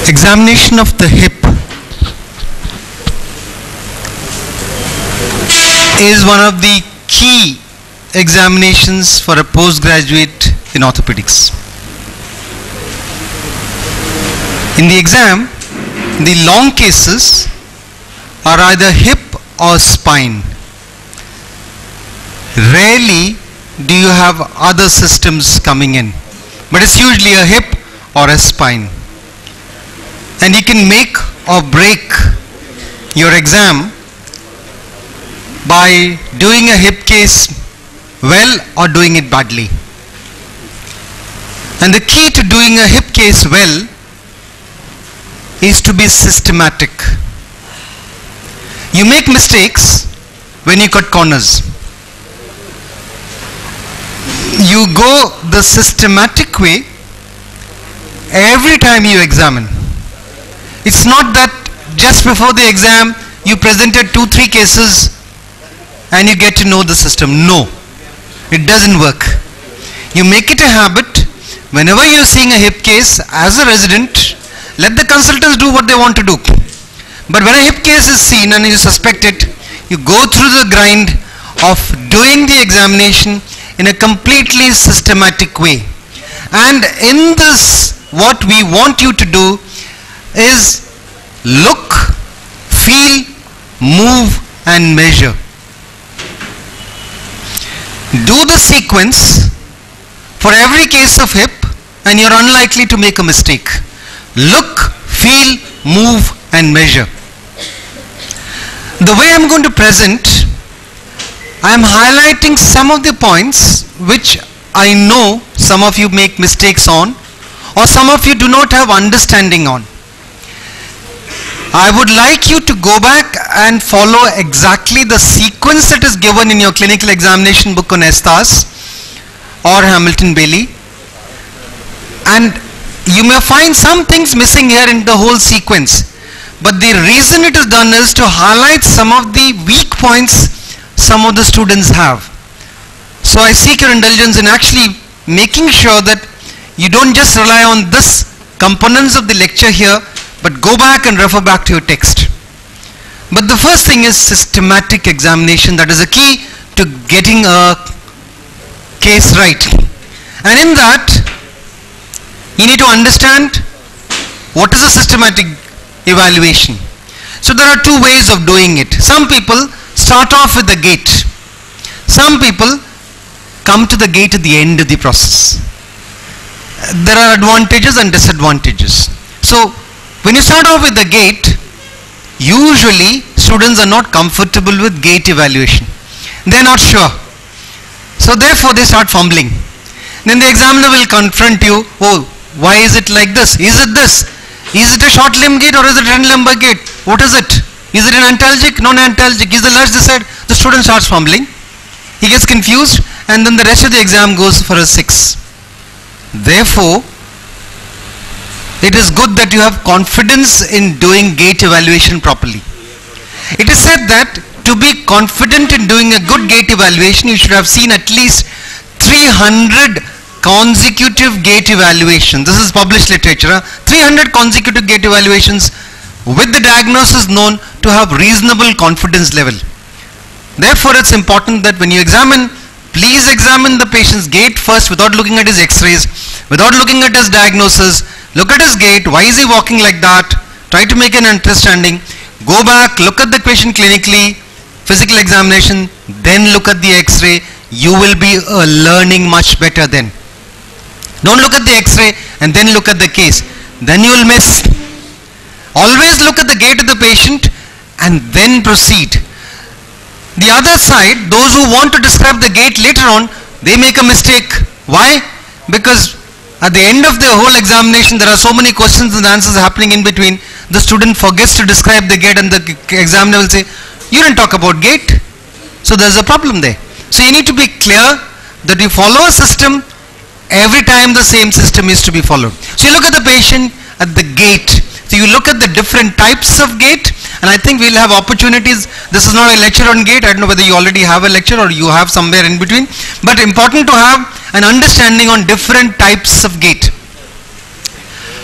Examination of the hip is one of the key examinations for a postgraduate in orthopedics. In the exam, the long cases are either hip or spine. Rarely do you have other systems coming in, but it's usually a hip or a spine. And you can make or break your exam by doing a hip case well or doing it badly. And the key to doing a hip case well is to be systematic. You make mistakes when you cut corners. You go the systematic way every time you examine. It's not that just before the exam you presented 2-3 cases and you get to know the system. No, it doesn't work. You make it a habit. Whenever you're seeing a hip case as a resident, let the consultants do what they want to do. But when a hip case is seen and you suspect it, you go through the grind of doing the examination in a completely systematic way. And in this, what we want you to do is look, feel, move and measure. Do the sequence for every case of hip and you're unlikely to make a mistake. Look, feel, move and measure. The way I'm going to present, I'm highlighting some of the points which I know some of you make mistakes on or some of you do not have understanding on. I would like you to go back and follow exactly the sequence that is given in your clinical examination book on Estes or Hamilton Bailey, and you may find some things missing here in the whole sequence, but the reason it is done is to highlight some of the weak points some of the students have. So I seek your indulgence in actually making sure that you don't just rely on this components of the lecture here, but go back and refer back to your text. But the first thing is systematic examination. That is a key to getting a case right. And in that, you need to understand what is a systematic evaluation. So there are two ways of doing it. Some people start off with the gate. Some people come to the gate at the end of the process. There are advantages and disadvantages. So when you start off with the gate, usually students are not comfortable with gate evaluation. They are not sure. So therefore they start fumbling. Then the examiner will confront you, oh, why is it like this? Is it this? Is it a short limb gate or is it a 10 lumbar gate? What is it? Is it an antalgic, non-antalgic? Is the lurch this side? The student starts fumbling. He gets confused and then the rest of the exam goes for a 6. Therefore, it is good that you have confidence in doing gate evaluation properly. It is said that to be confident in doing a good gate evaluation, you should have seen at least 300 consecutive gate evaluations. This is published literature. 300 consecutive gate evaluations with the diagnosis known to have reasonable confidence level. Therefore, it's important that when you examine, please examine the patient's gait first without looking at his x-rays, without looking at his diagnosis. Look at his gait, why is he walking like that? Try to make an understanding. Go back, look at the patient clinically, physical examination, then look at the x-ray. You will be learning much better then. Don't look at the x-ray and then look at the case. Then you will miss. Always look at the gait of the patient and then proceed. The other side, those who want to describe the gait later on, they make a mistake. Why? Because at the end of the whole examination, there are so many questions and answers happening in between. The student forgets to describe the gait and the examiner will say, you didn't talk about gait. So there's a problem there. So you need to be clear that you follow a system. Every time the same system is to be followed. So you look at the patient at the gait. So you look at the different types of gait, and I think we'll have opportunities. This is not a lecture on gait. I don't know whether you already have a lecture or you have somewhere in between, but important to have an understanding on different types of gait.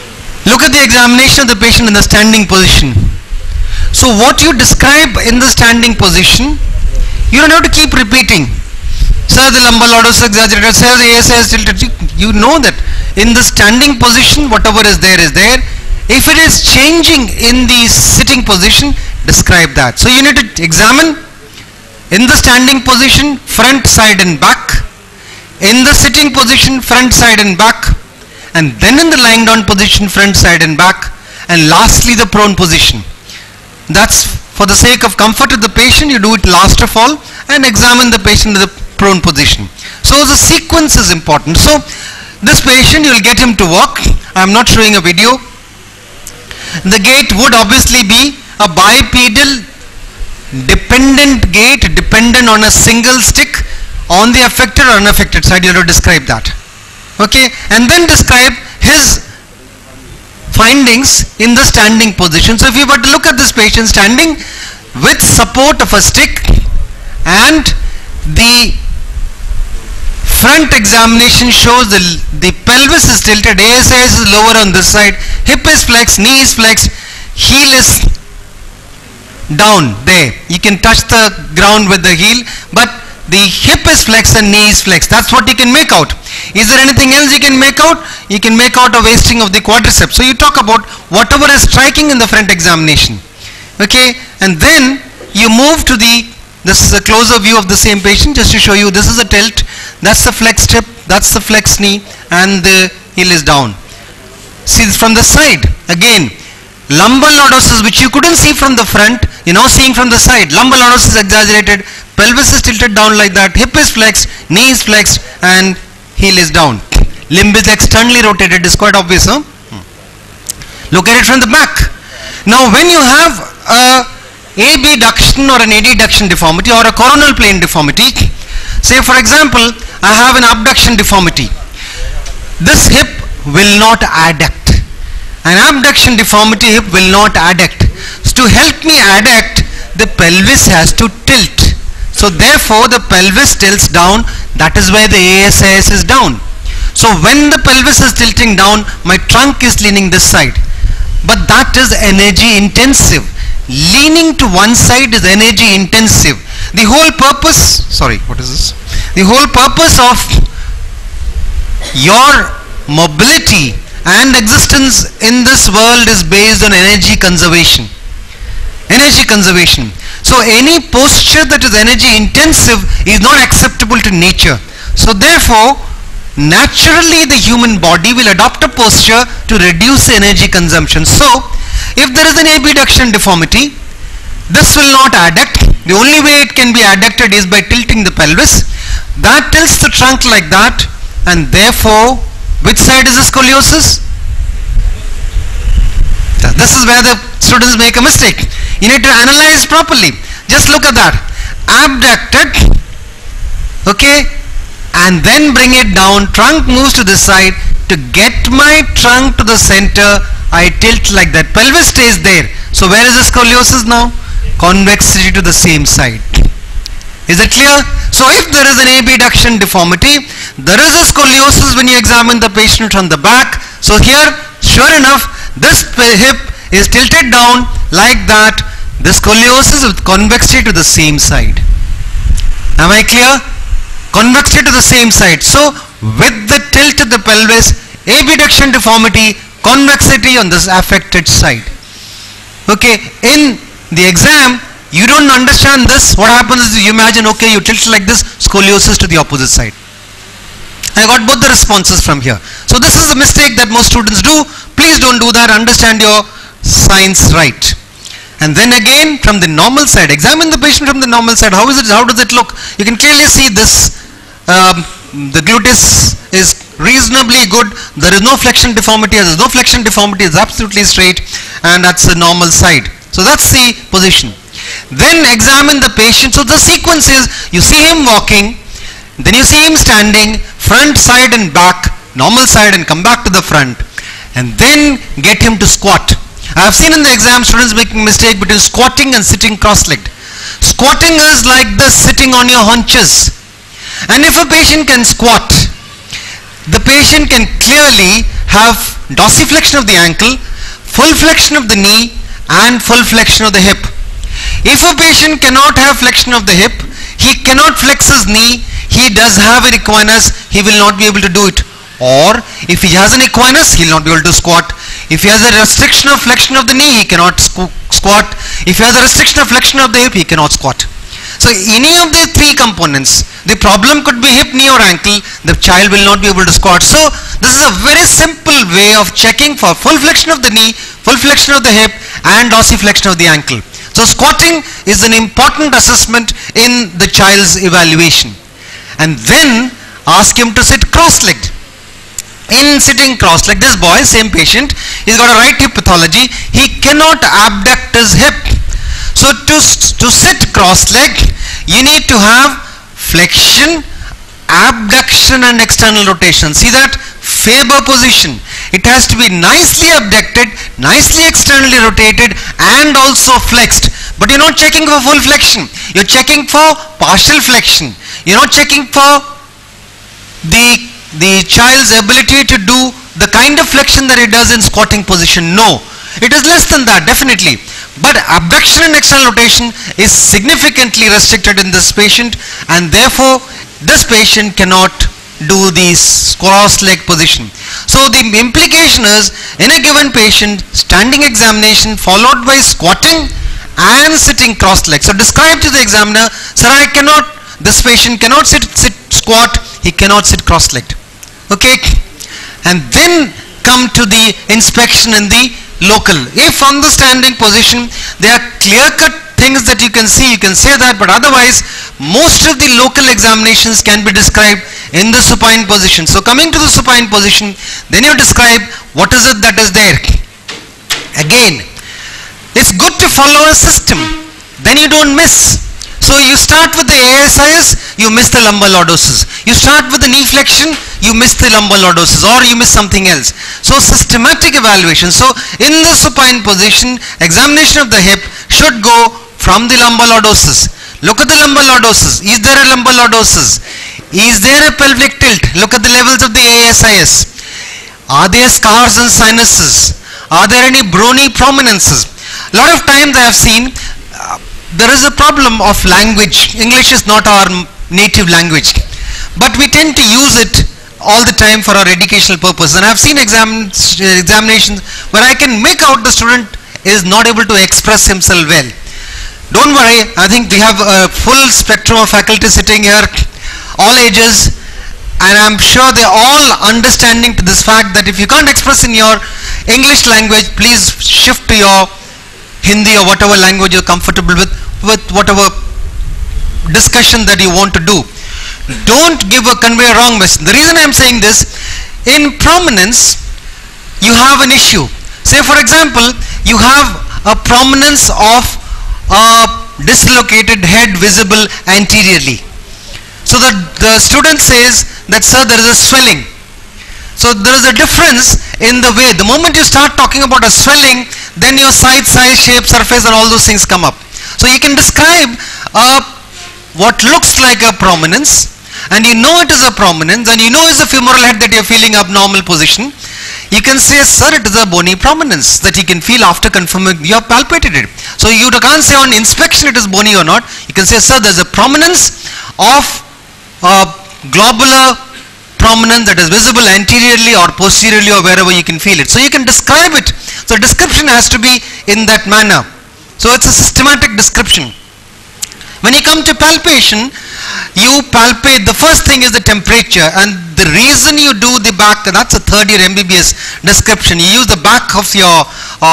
Look at the examination of the patient in the standing position. So what you describe in the standing position, you don't have to keep repeating. Sir, the lumbar lordosis exaggerated, sir, the ASI is tilted. You know that in the standing position, whatever is there is there. If it is changing in the sitting position, describe that. So you need to examine in the standing position, front, side and back. In the sitting position, front, side and back. And then in the lying down position, front, side and back. And lastly, the prone position. That's for the sake of comfort of the patient, you do it last of all and examine the patient in the prone position. So the sequence is important. So this patient, you will get him to walk. I am not showing a video. The gait would obviously be a bipedal dependent gait, dependent on a single stick on the affected or unaffected side. You have to describe that. Okay, and then describe his findings in the standing position. So if you were to look at this patient standing with support of a stick and the front examination shows the pelvis is tilted, ASI is lower on this side, hip is flexed, knee is flexed, heel is down there. You can touch the ground with the heel, but the hip is flexed and knee is flexed. That's what you can make out. Is there anything else you can make out? You can make out a wasting of the quadriceps. So you talk about whatever is striking in the front examination. Okay, and then you move to this is a closer view of the same patient just to show you this is a tilt, that's the flexed hip, that's the flexed knee, and the heel is down. See from the side, again, lumbar lordosis which you couldn't see from the front, you're now seeing from the side. Lumbar lordosis is exaggerated, pelvis is tilted down like that, hip is flexed, knee is flexed, and heel is down. Limb is externally rotated, is quite obvious, huh? Look at it from the back. Now when you have a abduction or an adduction deformity or a coronal plane deformity, say for example, I have an abduction deformity. This hip will not adduct. An abduction deformity hip will not adduct. So to help me adduct, the pelvis has to tilt. So therefore the pelvis tilts down, that is why the ASIS is down. So when the pelvis is tilting down, my trunk is leaning this side. But that is energy intensive. Leaning to one side is energy intensive. The whole purpose, the whole purpose of your mobility and existence in this world is based on energy conservation. Energy conservation. So any posture that is energy intensive is not acceptable to nature. So therefore, naturally the human body will adopt a posture to reduce energy consumption. So if there is an abduction deformity, this will not adduct. The only way it can be adducted is by tilting the pelvis. That tilts the trunk like that, and therefore, which side is the scoliosis? This is where the students make a mistake. You need to analyze properly. Just look at that. Abducted, okay, and then bring it down. Trunk moves to this side. To get my trunk to the center, I tilt like that. Pelvis stays there. So where is the scoliosis now? Convexity to the same side. Is it clear? So if there is an abduction deformity, there is a scoliosis when you examine the patient from the back. So here, sure enough, this hip is tilted down like that. The scoliosis with convexity to the same side. Am I clear? Convexity to the same side. So with the tilt of the pelvis, abduction deformity, convexity on this affected side. Okay, in the exam, you don't understand this. What happens is you imagine, okay, you tilt like this, scoliosis to the opposite side. I got both the responses from here. So this is a mistake that most students do. Please don't do that. Understand your science right. And then again, from the normal side, examine the patient from the normal side. How is it? How does it look? You can clearly see this. The gluteus is reasonably good. There is no flexion deformity. There is no flexion deformity. It's absolutely straight, and that's the normal side. So that's the position. Then examine the patient. So the sequence is, you see him walking, then you see him standing, front, side and back, normal side and come back to the front, and then get him to squat. I have seen in the exam students making mistake between squatting and sitting cross-legged. Squatting is like this, sitting on your haunches. And if a patient can squat, the patient can clearly have dorsiflexion of the ankle, full flexion of the knee, and full flexion of the hip. If a patient cannot have flexion of the hip, he cannot flex his knee, he does have an equinus, he will not be able to do it. Or if he has an equinus, he will not be able to squat. If he has a restriction of flexion of the knee, he cannot squat. If he has a restriction of flexion of the hip, he cannot squat. So any of the three components, the problem could be hip, knee or ankle, the child will not be able to squat. So this is a very simple way of checking for full flexion of the knee, full flexion of the hip, and dorsiflexion of the ankle. So squatting is an important assessment in the child's evaluation. And then ask him to sit cross-legged. In sitting cross-legged, this boy, same patient, he's got a right hip pathology, he cannot abduct his hip. So to sit cross-legged, you need to have flexion, abduction and external rotation. See that? Faber position. It has to be nicely abducted, nicely externally rotated and also flexed. But you're not checking for full flexion. You're checking for partial flexion. You're not checking for the child's ability to do the kind of flexion that he does in squatting position. No. It is less than that, definitely. But abduction and external rotation is significantly restricted in this patient, and therefore this patient cannot do this cross-leg position. So the implication is, in a given patient, standing examination followed by squatting and sitting cross-legged. So describe to the examiner, sir, this patient cannot sit squat, he cannot sit cross-legged. Okay, and then come to the inspection in the local. If on the standing position there are clear-cut things that you can see, you can say that, but otherwise most of the local examinations can be described in the supine position. So coming to the supine position, then you describe what is it that is there. Again, it's good to follow a system, then you don't miss. So you start with the ASIS, you miss the lumbar lordosis. You start with the knee flexion, you miss the lumbar lordosis, or you miss something else. So systematic evaluation. So in the supine position, examination of the hip should go from the lumbar lordosis. Look at the lumbar lordosis. Is there a lumbar lordosis? Is there a pelvic tilt? Look at the levels of the ASIS. Are there scars and sinuses? Are there any bony prominences? A lot of times I have seen there is a problem of language. English is not our native language, but we tend to use it all the time for our educational purpose. And I have seen examinations where I can make out the student is not able to express himself well. Don't worry, I think we have a full spectrum of faculty sitting here, all ages, and I'm sure they're all understanding to this fact that if you can't express in your English language, please shift to your Hindi or whatever language you're comfortable with whatever discussion that you want to do. Don't convey a wrong message. The reason I'm saying this, in prominence, you have an issue. Say for example, you have a prominence of a dislocated head visible anteriorly. So the student says that, sir, there is a swelling. So there is a difference in the way. The moment you start talking about a swelling, then your size, shape, surface and all those things come up. So you can describe what looks like a prominence, and you know it is a prominence, and you know it's a femoral head that you're feeling abnormal position. You can say, sir, it is a bony prominence that you can feel after confirming you have palpated it. So you can't say on inspection it is bony or not. You can say, sir, there is a prominence of globular prominence that is visible anteriorly or posteriorly or wherever you can feel it. So you can describe it. So description has to be in that manner. So it's a systematic description. When you come to palpation, you palpate, the first thing is the temperature, and the reason you do the back, that's a third year MBBS description. You use the back of your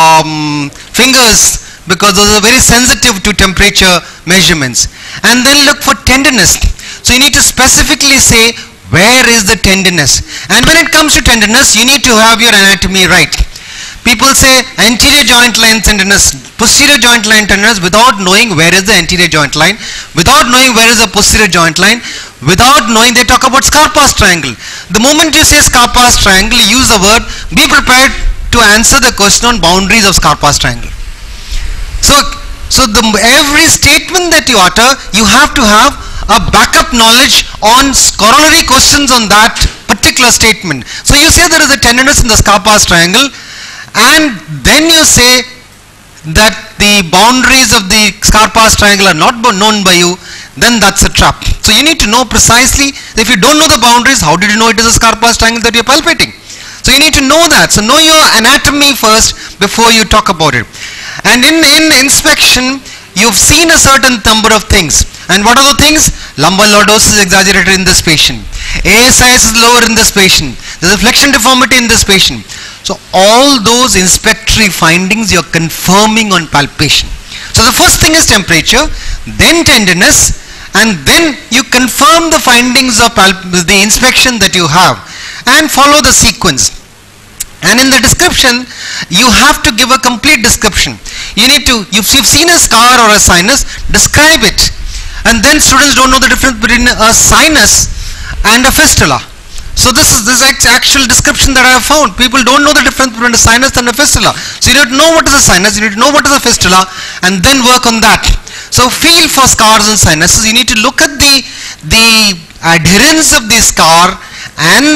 fingers because those are very sensitive to temperature measurements. And then look for tenderness. So you need to specifically say where is the tenderness. And when it comes to tenderness, you need to have your anatomy right. People say anterior joint line tenderness, posterior joint line tenderness without knowing where is the anterior joint line, without knowing where is the posterior joint line, without knowing, they talk about Scarpa's triangle. The moment you say Scarpa's triangle, use the word, be prepared to answer the question on boundaries of Scarpa's triangle. So every statement that you utter, you have to have a backup knowledge on corollary questions on that particular statement. So you say there is a tenderness in the scar-pars triangle, and then you say that the boundaries of the scar-pars triangle are not known by you, then that's a trap. So you need to know precisely. If you don't know the boundaries, how did you know it is a scar-pars triangle that you're palpating? So you need to know that. So know your anatomy first before you talk about it. And in inspection, you've seen a certain number of things. And what are the things? Lumbar lordosis is exaggerated in this patient. ASIS is lower in this patient. There's a flexion deformity in this patient. So all those inspectory findings you're confirming on palpation. So the first thing is temperature, then tenderness, and then you confirm the findings of the inspection that you have and follow the sequence. And in the description, you have to give a complete description. You need to, if you've seen a scar or a sinus, describe it. And then students don't know the difference between a sinus and a fistula. So this is actual description that I have found. People don't know the difference between a sinus and a fistula. So you need to know what is a sinus, you need to know what is a fistula, and then work on that. So feel for scars and sinuses. You need to look at the adherence of the scar and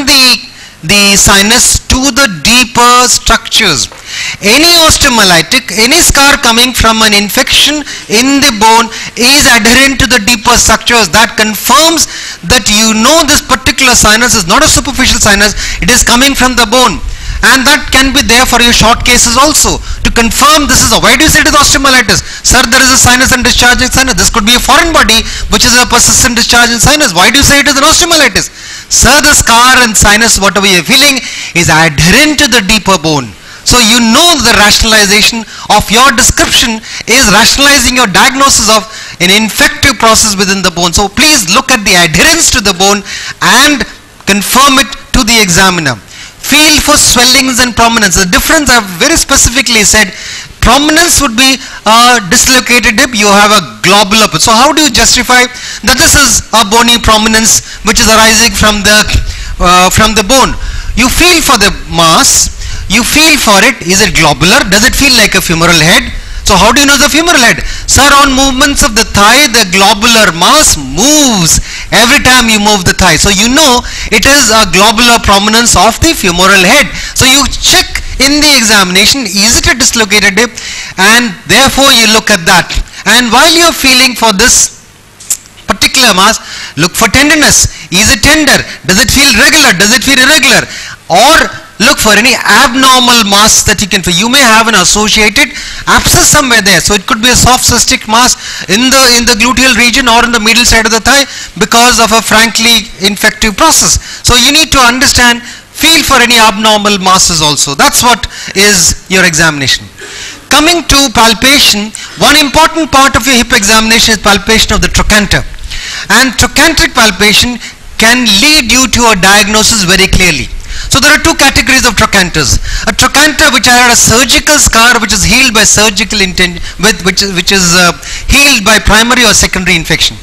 the sinus to the deeper structures. Any osteomyelitic, any scar coming from an infection in the bone is adherent to the deeper structures. That confirms that you know this particular sinus is not a superficial sinus, it is coming from the bone. And that can be there for your short cases also, to confirm this is a, why do you say it is osteomyelitis? Sir, there is a sinus and discharging sinus. This could be a foreign body which is a persistent discharging sinus. Why do you say it is an osteomyelitis? Sir, the scar and sinus, whatever you are feeling, is adherent to the deeper bone. So you know the rationalization of your description is rationalizing your diagnosis of an infective process within the bone. So please look at the adherence to the bone and confirm it to the examiner. Feel for swellings and prominence. The difference I have very specifically said, prominence would be a dislocated hip, you have a globular. So how do you justify that this is a bony prominence which is arising from the bone? You feel for the mass, you feel for it, is it globular? Does it feel like a femoral head? So how do you know the femoral head? Sir, on movements of the thigh, the globular mass moves every time you move the thigh. So you know it is a globular prominence of the femoral head. So you check in the examination, is it a dislocated hip? And therefore you look at that. And while you are feeling for this particular mass, look for tenderness. Is it tender? Does it feel regular? Does it feel irregular? Or look for any abnormal mass that you can feel. You may have an associated abscess somewhere there. So it could be a soft cystic mass in the gluteal region or in the middle side of the thigh because of a frankly infective process. So you need to understand, feel for any abnormal masses also. That's what is your examination. Coming to palpation, one important part of your hip examination is palpation of the trochanter. And trochanteric palpation can lead you to a diagnosis very clearly. So there are two categories of trochanters. A trochanter which had a surgical scar which is healed by surgical intention, which is healed by primary or secondary intention.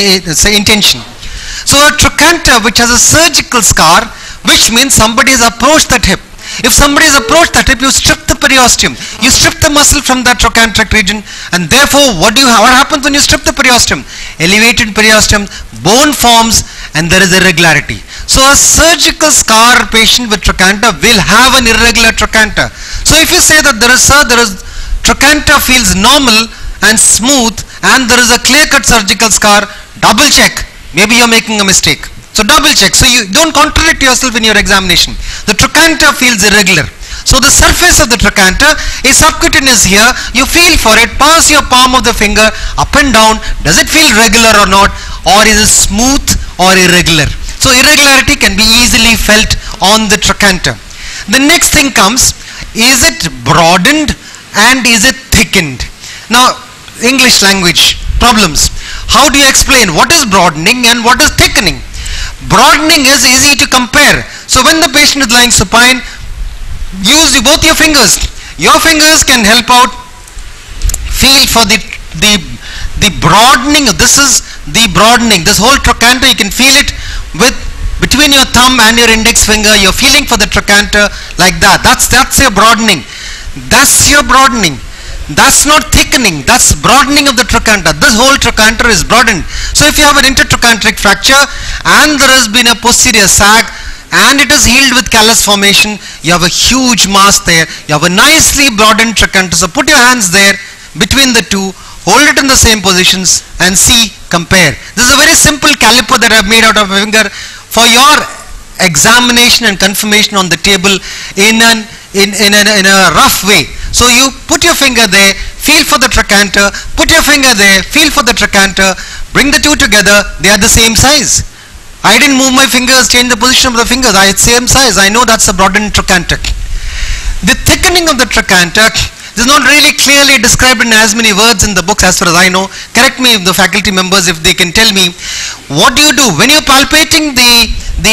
So a trochanter which has a surgical scar, which means somebody has approached that hip. If somebody has approached that hip, you strip the periosteum, you strip the muscle from that trochanteric region, and therefore what happens when you strip the periosteum? Elevated periosteum, bone forms, and there is irregularity. So a surgical scar patient with trochanter will have an irregular trochanter. So if you say that there is trochanter feels normal and smooth and there is a clear-cut surgical scar, double check. Maybe you are making a mistake. So double check. So you don't contradict yourself in your examination. The trochanter feels irregular. So the surface of the trochanter is subcutaneous here. You feel for it, pass your palm of the finger up and down. Does it feel regular or not? Or is it smooth or irregular? So irregularity can be easily felt on the trochanter. The next thing comes, is it broadened and is it thickened? Now, English language problems. How do you explain what is broadening and what is thickening? Broadening is easy to compare. So when the patient is lying supine, use both your fingers. Your fingers can help out. Feel for the broadening. This is the broadening. This whole trochanter, you can feel it between your thumb and your index finger. You're feeling for the trochanter like that. That's your broadening. That's your broadening. That's not thickening, that's broadening of the trochanter. This whole trochanter is broadened. So if you have an intertrochanteric fracture and there has been a posterior sag and it is healed with callus formation, you have a huge mass there, you have a nicely broadened trochanter. So put your hands there between the two, hold it in the same positions and see, compare. This is a very simple caliper that I have made out of my finger for your examination and confirmation on the table in a rough way. So you put your finger there, feel for the trochanter, put your finger there, feel for the trochanter, bring the two together, they are the same size. I didn't move my fingers, change the position of the fingers, it's same size. I know that's a broadened trochanter. The thickening of the trochanter is not really clearly described in as many words in the books as far as I know. Correct me if the faculty members, if they can tell me. What do you do when you're palpating the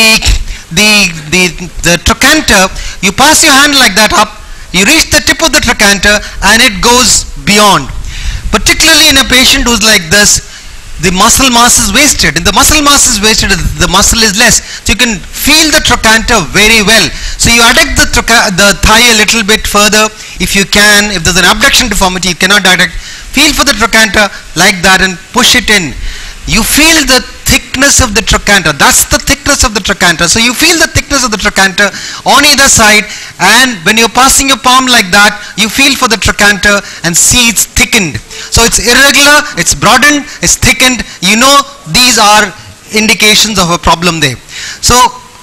trochanter? You pass your hand like that up, you reach the tip of the trochanter and it goes beyond. Particularly in a patient who's like this, the muscle mass is wasted. If the muscle mass is wasted, the muscle is less. So you can feel the trochanter very well. So you adduct the thigh a little bit further if you can. If there's an abduction deformity, you cannot adduct. Feel for the trochanter like that and push it in. You feel the thickness of the trochanter. That's the thickness of the trochanter. So you feel the thickness of the trochanter on either side, and when you're passing your palm like that, you feel for the trochanter and see it's thickened. So it's irregular, it's broadened, it's thickened. You know these are indications of a problem there. So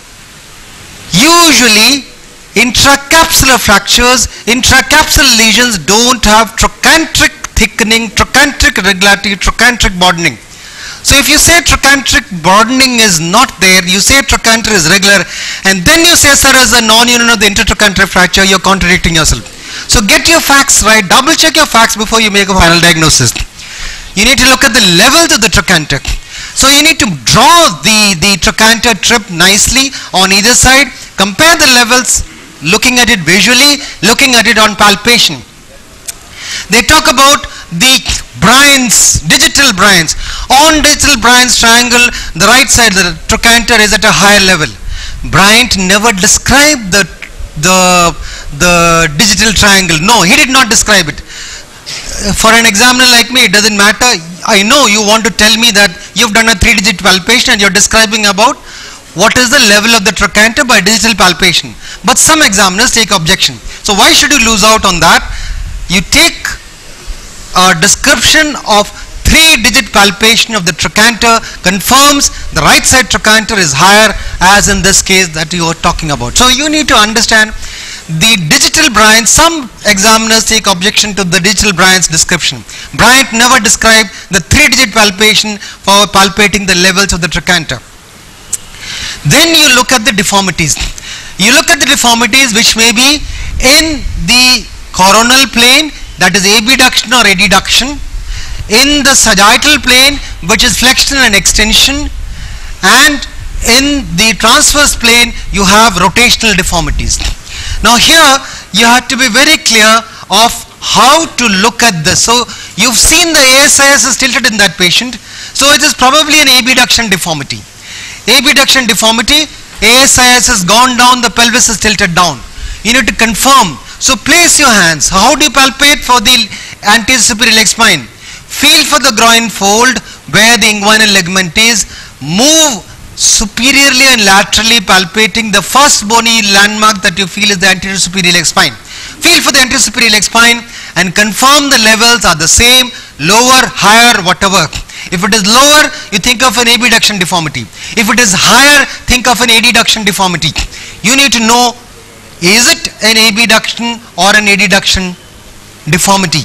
usually intracapsular fractures, intracapsular lesions don't have trochanteric thickening, trochanteric irregularity, trochanteric broadening. So if you say trochanteric broadening is not there, you say trochanter is regular, and then you say, sir, as a non-union of the intertrochanteric fracture, you're contradicting yourself. So get your facts right, double check your facts before you make a final diagnosis. You need to look at the levels of the trochanter. So you need to draw the trochanter trip nicely on either side, compare the levels, looking at it visually, looking at it on palpation. They talk about the Bryan's, digital Bryan's. On digital Bryan's triangle, the right side, the trochanter is at a higher level. Bryant never described the digital triangle. No, he did not describe it. For an examiner like me, it doesn't matter. I know you want to tell me that you've done a 3-digit palpation and you're describing about what is the level of the trochanter by digital palpation. But some examiners take objection. So why should you lose out on that? You take a description of 3-digit palpation of the trochanter, confirms the right side trochanter is higher, as in this case that you are talking about. So you need to understand the digital Bryan. Some examiners take objection to the digital Bryan's description. Bryant never described the 3-digit palpation for palpating the levels of the trochanter. Then you look at the deformities. You look at the deformities which may be in the coronal plane, that is abduction or adduction, in the sagittal plane, which is flexion and extension, and in the transverse plane you have rotational deformities. Now here you have to be very clear of how to look at this. So you've seen the ASIS is tilted in that patient, so it is probably an abduction deformity. Abduction deformity, ASIS has gone down, the pelvis is tilted down. You need to confirm. So place your hands. How do you palpate for the anterior superior leg spine? Feel for the groin fold where the inguinal ligament is. Move superiorly and laterally, palpating the first bony landmark that you feel is the anterior superior leg spine. Feel for the anterior superior leg spine and confirm the levels are the same, lower, higher, whatever. If it is lower, you think of an abduction deformity. If it is higher, think of an adduction deformity. You need to know, is it an abduction or an adduction deformity?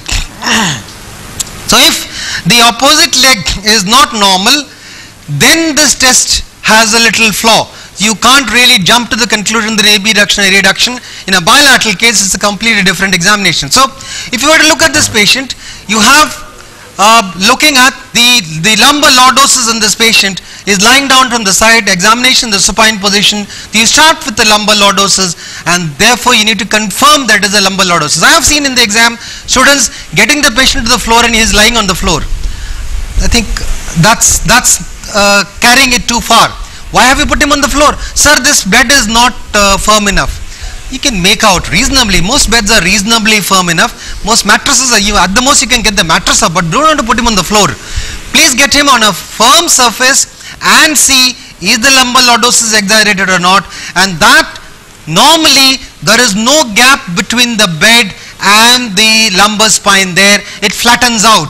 So if the opposite leg is not normal, then this test has a little flaw. You can't really jump to the conclusion that abduction or adduction. In a bilateral case, it's a completely different examination. So if you were to look at this patient, you have looking at the lumbar lordosis in this patient is lying down from the side, examination the supine position. You start with the lumbar lordosis, and therefore you need to confirm that is a lumbar lordosis. I have seen in the exam students getting the patient to the floor and he is lying on the floor. I think that's carrying it too far. Why have you put him on the floor? Sir, this bed is not firm enough. You can make out reasonably, most beds are reasonably firm enough. Most mattresses are, at the most you can get the mattress up, but don't want to put him on the floor. Please get him on a firm surface and see is the lumbar lordosis exaggerated or not, and that normally there is no gap between the bed and the lumbar spine there, it flattens out.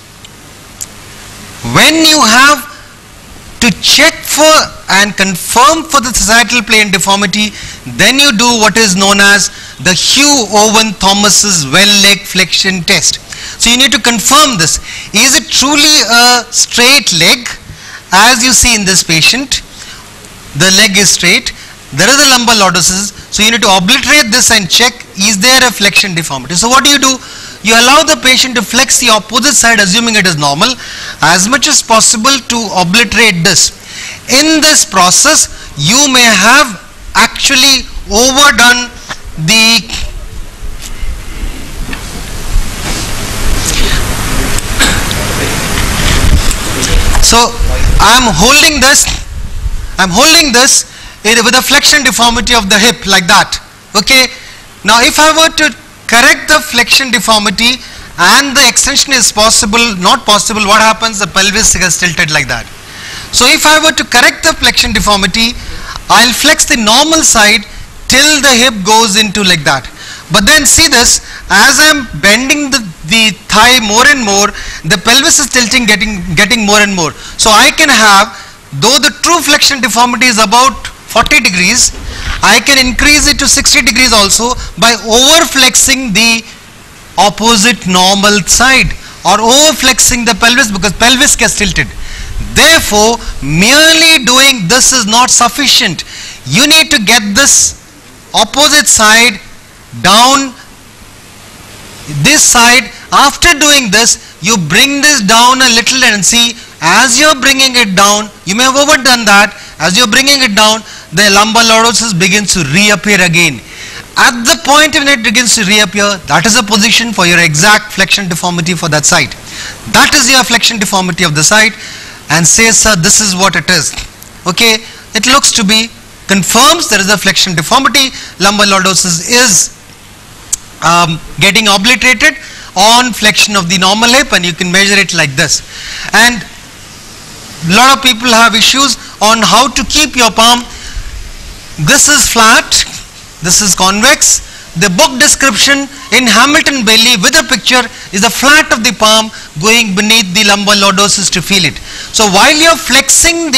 When you have to check for and confirm for the sagittal plane deformity, then you do what is known as the Hugh Owen Thomas's well leg flexion test. So you need to confirm this. Is it truly a straight leg? As you see in this patient, the leg is straight. There is a lumbar lordosis. So you need to obliterate this and check, is there a flexion deformity? So what do? You allow the patient to flex the opposite side, assuming it is normal, as much as possible to obliterate this. In this process, you may have actually overdone the so I am holding this with a flexion deformity of the hip like that. Okay. Now if I were to correct the flexion deformity and the extension is not possible, what happens? The pelvis gets tilted like that. So if I were to correct the flexion deformity, I'll flex the normal side till the hip goes into like that. But then see this, as I'm bending the thigh more and more, the pelvis is tilting, getting more and more. So I can have, though the true flexion deformity is about 40 degrees, I can increase it to 60 degrees also by over-flexing the opposite normal side or over-flexing the pelvis, because pelvis gets tilted. Therefore, merely doing this is not sufficient. You need to get this opposite side down, this side. After doing this, you bring this down a little and see, as you're bringing it down, you may have overdone that, as you're bringing it down, the lumbar lordosis begins to reappear again. At the point when it begins to reappear, that is a position for your exact flexion deformity for that side. That is your flexion deformity of the side, and say, sir, this is what it is. Okay, it looks to be, confirms there is a flexion deformity, lumbar lordosis is getting obliterated on flexion of the normal hip, and you can measure it like this. And a lot of people have issues on how to keep your palm. This is flat, this is convex. The book description in Hamilton Bailey with a picture is the flat of the palm going beneath the lumbar lordosis to feel it. So while you're flexing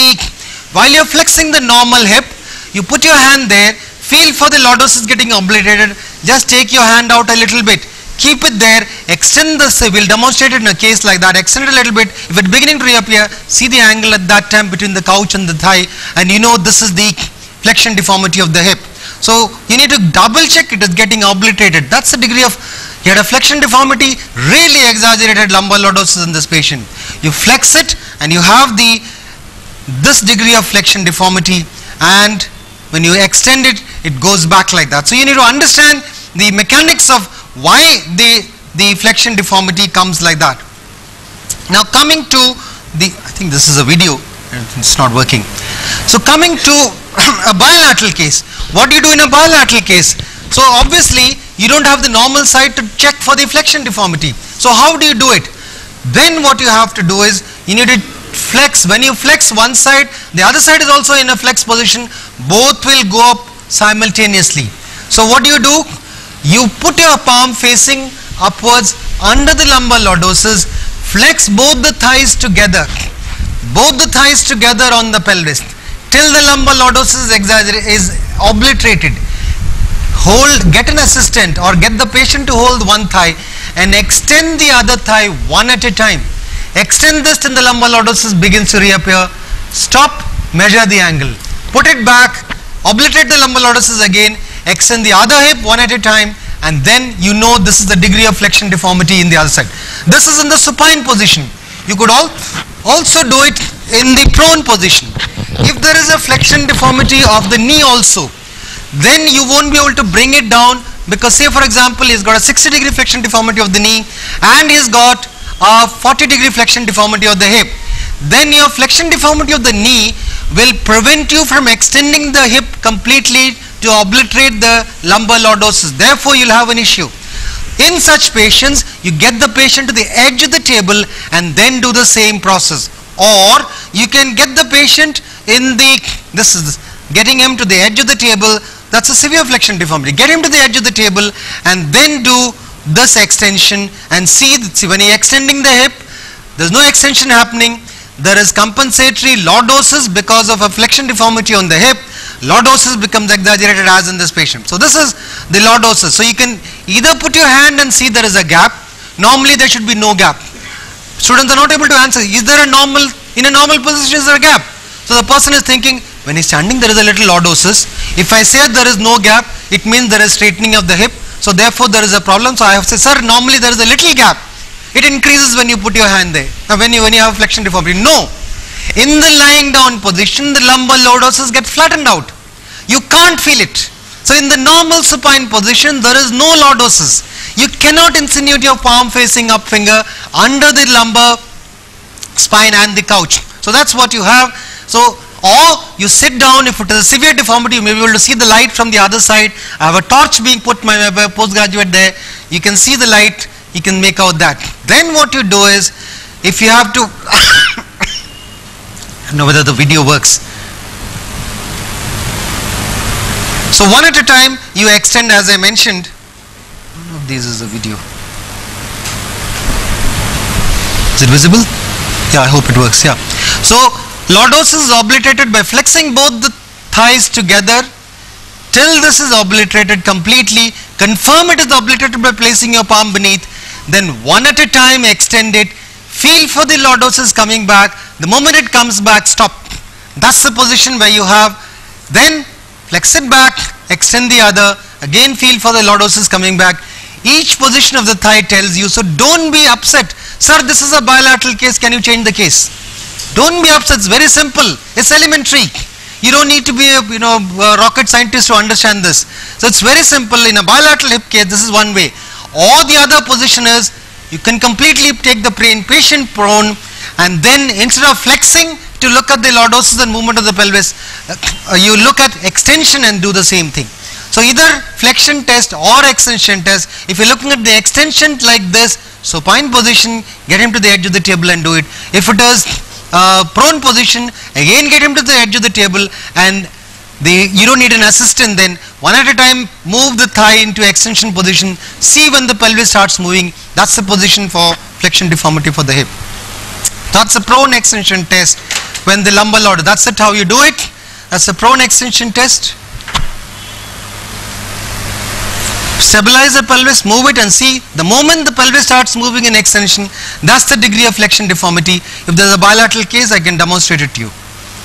the normal hip, you put your hand there, feel for the lordosis getting obliterated, just take your hand out a little bit, keep it there, extend this, we'll demonstrate it in a case like that, extend it a little bit. If it's beginning to reappear, see the angle at that time between the couch and the thigh, and you know this is the flexion deformity of the hip. So you need to double check it is getting obliterated. That's the degree of, you had a flexion deformity, really exaggerated lumbar lordosis in this patient. You flex it and you have this degree of flexion deformity, and when you extend it, it goes back like that. So you need to understand the mechanics of why the flexion deformity comes like that. Now coming to I think this is a video, it's not working. So coming to a bilateral case, what do you do in a bilateral case? So obviously you don't have the normal side to check for the flexion deformity. So how do you do it? Then what you have to do is, you need to flex. When you flex one side, the other side is also in a flex position, both will go up simultaneously. So what do? You put your palm facing upwards under the lumbar lordosis, flex both the thighs together on the pelvis till the lumbar lordosis is obliterated. Get an assistant or get the patient to hold one thigh and extend the other thigh one at a time. Extend this till the lumbar lordosis begins to reappear. Stop, measure the angle, put it back, obliterate the lumbar lordosis again, extend the other hip one at a time, and then you know this is the degree of flexion deformity in the other side. This is in the supine position. You could also do it in the prone position. If there is a flexion deformity of the knee also, then you won't be able to bring it down, because say for example he's got a 60 degree flexion deformity of the knee and he's got a 40 degree flexion deformity of the hip. Then your flexion deformity of the knee will prevent you from extending the hip completely to obliterate the lumbar lordosis. Therefore you'll have an issue. In such patients, you get the patient to the edge of the table and then do the same process. Or you can get the patient in the, this is getting him to the edge of the table, that's a severe flexion deformity. Get him to the edge of the table and then do this extension and see when he extending the hip, there's no extension happening. There is compensatory lordosis because of a flexion deformity on the hip. Lordosis becomes exaggerated as in this patient. So this is the lordosis. So you can either put your hand and see there is a gap. Normally there should be no gap. Students are not able to answer. Is there a normal, in a normal position is there a gap? So the person is thinking, when he's standing there is a little lordosis. If I say there is no gap, it means there is straightening of the hip. So therefore there is a problem. So I have to say, sir, normally there is a little gap. It increases when you put your hand there. When you have flexion deformity. No. In the lying down position, the lumbar lordosis get flattened out. You can't feel it. So in the normal supine position, there is no lordosis. You cannot insinuate your palm facing up finger under the lumbar spine and the couch. So that's what you have. So, or you sit down, if it is a severe deformity, you may be able to see the light from the other side. I have a torch being put, my postgraduate there. You can see the light, you can make out that. Then what you do is, if you have to, I don't know whether the video works. So one at a time, you extend as I mentioned. One of these is a video. Is it visible? Yeah, I hope it works, yeah. So, lordosis is obliterated by flexing both the thighs together till this is obliterated completely. Confirm it is obliterated by placing your palm beneath. Then one at a time extend it. Feel for the lordosis coming back. The moment it comes back, stop. That's the position where you have. Then flex it back, extend the other. Again feel for the lordosis coming back. Each position of the thigh tells you. So don't be upset. Sir, this is a bilateral case. Can you change the case? Don't be upset. It's very simple. It's elementary. You don't need to be a rocket scientist to understand this. So it's very simple. In a bilateral hip case, this is one way. Or the other position is you can completely take the patient prone and then instead of flexing to look at the lordosis and movement of the pelvis, you look at extension and do the same thing. So either flexion test or extension test. If you're looking at the extension like this, supine position, get him to the edge of the table and do it. If it is prone position, again get him to the edge of the table and you don't need an assistant then. One at a time, move the thigh into extension position. See when the pelvis starts moving. That's the position for flexion deformity for the hip. That's a prone extension test when the lumbar lordosis. That's it how you do it. That's a prone extension test. Stabilize the pelvis, move it and see the moment the pelvis starts moving in extension, that's the degree of flexion deformity. If there is a bilateral case, I can demonstrate it to you.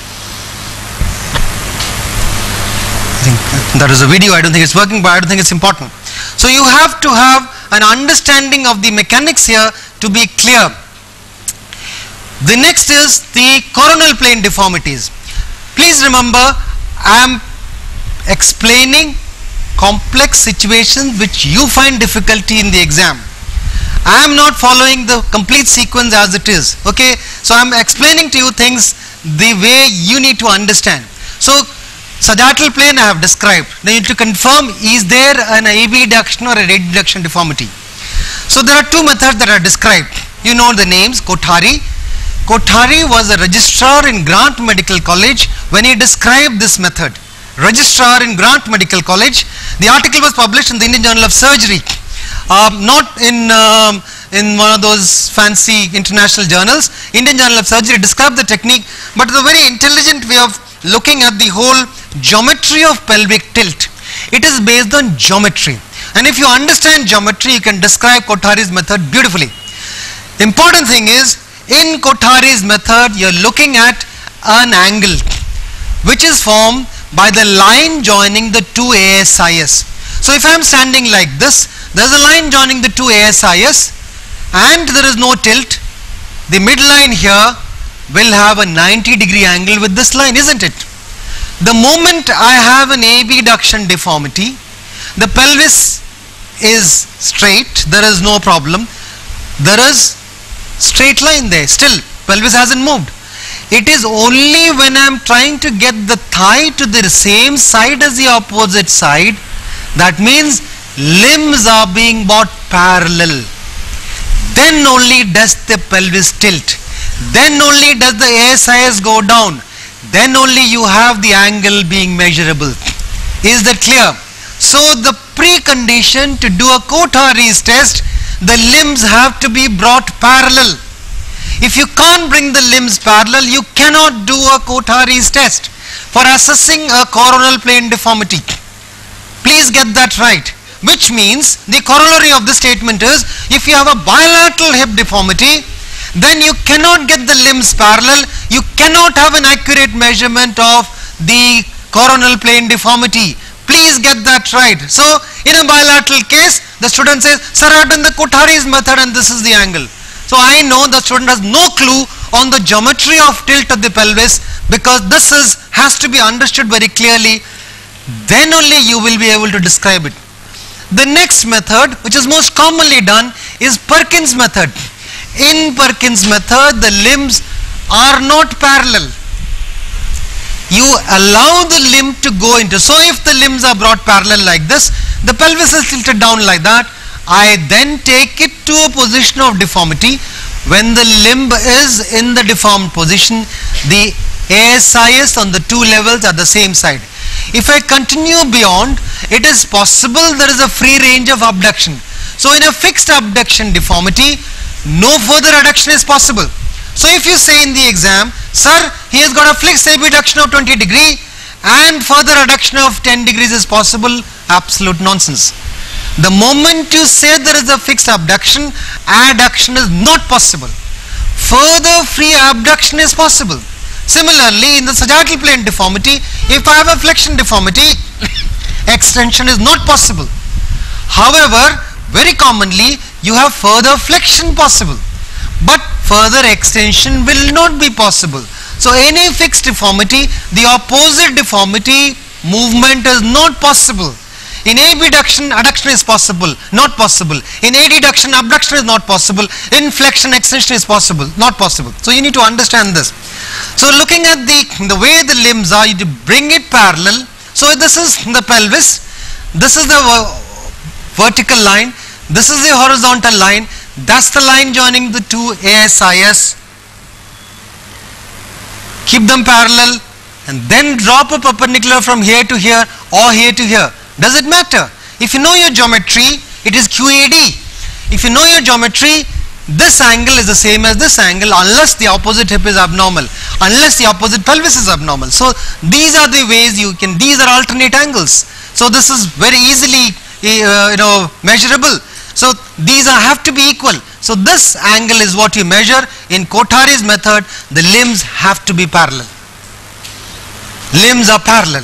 I think that is a video. I don't think it's working, but I don't think it's important. So you have to have an understanding of the mechanics here to be clear. The next is the coronal plane deformities. Please remember, I am explaining complex situations which you find difficulty in the exam. I am not following the complete sequence as it is. Okay, so I am explaining to you things the way you need to understand. So sagittal plane I have described. Now you need to confirm, is there an AB deduction or a reduction deformity. So there are two methods that are described. You know the names. Kothari. Kothari was a registrar in Grant Medical College when he described this method. Registrar in Grant Medical College. The article was published in the Indian Journal of Surgery, not in one of those fancy international journals. Indian Journal of Surgery described the technique, but it's a very intelligent way of looking at the whole geometry of pelvic tilt. It is based on geometry, and if you understand geometry, you can describe Kothari's method beautifully. Important thing is, in Kothari's method, you are looking at an angle which is formed by the line joining the two ASIS. So if I am standing like this, there is a line joining the two ASIS and there is no tilt. The midline here will have a 90-degree angle with this line, isn't it? The moment I have an abduction deformity, the pelvis is straight, there is no problem. There is straight line there, still pelvis hasn't moved. It is only when I am trying to get the thigh to the same side as the opposite side, that means limbs are being brought parallel, then only does the pelvis tilt, then only does the ASIS go down, then only you have the angle being measurable. Is that clear? So the precondition to do a Kothari's test, the limbs have to be brought parallel. If you can't bring the limbs parallel, you cannot do a Kothari's test for assessing a coronal plane deformity. Please get that right. Which means the corollary of this statement is, if you have a bilateral hip deformity, then you cannot get the limbs parallel, you cannot have an accurate measurement of the coronal plane deformity. Please get that right. So in a bilateral case, the student says, sir, I have done the Kothari's method and this is the angle. So I know the student has no clue on the geometry of tilt of the pelvis, because this has to be understood very clearly. Then only you will be able to describe it. The next method, which is most commonly done, is Perkins method. In Perkins method, the limbs are not parallel. You allow the limb to go into, so if the limbs are brought parallel like this, the pelvis is tilted down like that, I then take it to a position of deformity. When the limb is in the deformed position, the ASIS on the two levels are the same side. If I continue beyond, it is possible there is a free range of abduction. So in a fixed abduction deformity, no further adduction is possible. So if you say in the exam, sir, he has got a fixed abduction of 20 degree and further adduction of 10 degrees is possible, absolute nonsense. The moment you say there is a fixed abduction, adduction is not possible. Further free abduction is possible. Similarly, in the sagittal plane deformity, if I have a flexion deformity, extension is not possible. However, very commonly, you have further flexion possible, but further extension will not be possible. So any fixed deformity, the opposite deformity movement is not possible. In abduction, adduction is possible, not possible. In adduction, abduction is not possible. In flexion, extension is possible, not possible. So you need to understand this. So looking at the way the limbs are, you to bring it parallel. So this is the pelvis, this is the vertical line, this is the horizontal line, that's the line joining the two ASIS. Keep them parallel and then drop a perpendicular from here to here or here to here. Does it matter? If you know your geometry, it is QAD. If you know your geometry, this angle is the same as this angle unless the opposite hip is abnormal, unless the opposite pelvis is abnormal. So these are the ways you can, these are alternate angles. So this is very easily measurable. So these have to be equal. So this angle is what you measure. In Kothari's method, the limbs have to be parallel. Limbs are parallel.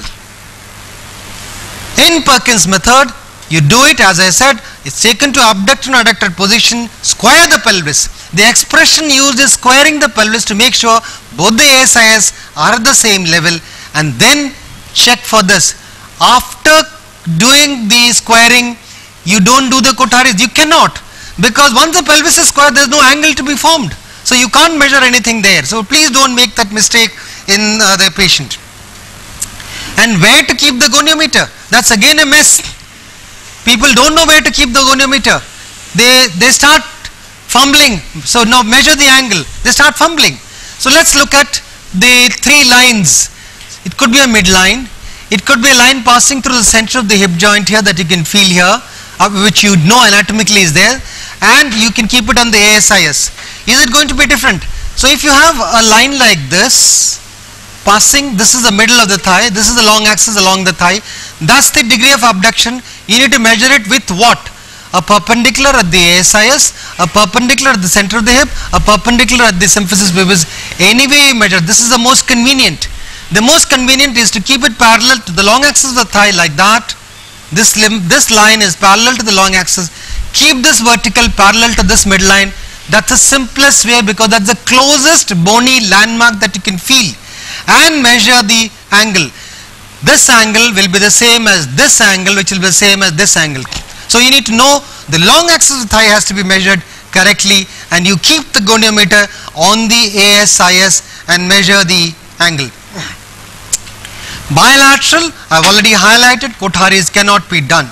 In Perkins method, you do it as I said, it's taken to abducted and adducted position, square the pelvis. The expression used is squaring the pelvis to make sure both the ASIS are at the same level, and then check for this. After doing the squaring, you don't do the Kothari's. You cannot, because once the pelvis is square, there is no angle to be formed. So you can't measure anything there. So please don't make that mistake in the patient. And where to keep the goniometer? That's again a mess. People don't know where to keep the goniometer. They start fumbling. So now measure the angle. They start fumbling. So let's look at the three lines. It could be a midline. It could be a line passing through the center of the hip joint here that you can feel here, which you know anatomically is there, and you can keep it on the ASIS. Is it going to be different? So if you have a line like this passing, this is the middle of the thigh, this is the long axis along the thigh, that's the degree of abduction. You need to measure it with what? A perpendicular at the ASIS, a perpendicular at the center of the hip, a perpendicular at the symphysis pubis. Any way you measure, this is the most convenient. The most convenient is to keep it parallel to the long axis of the thigh like that. This line is parallel to the long axis. Keep this vertical parallel to this midline. That's the simplest way, because that's the closest bony landmark that you can feel. And measure the angle. This angle will be the same as this angle, which will be the same as this angle. So you need to know the long axis of the thigh has to be measured correctly, and you keep the goniometer on the ASIS and measure the angle. Bilateral, I have already highlighted, Kothari's cannot be done.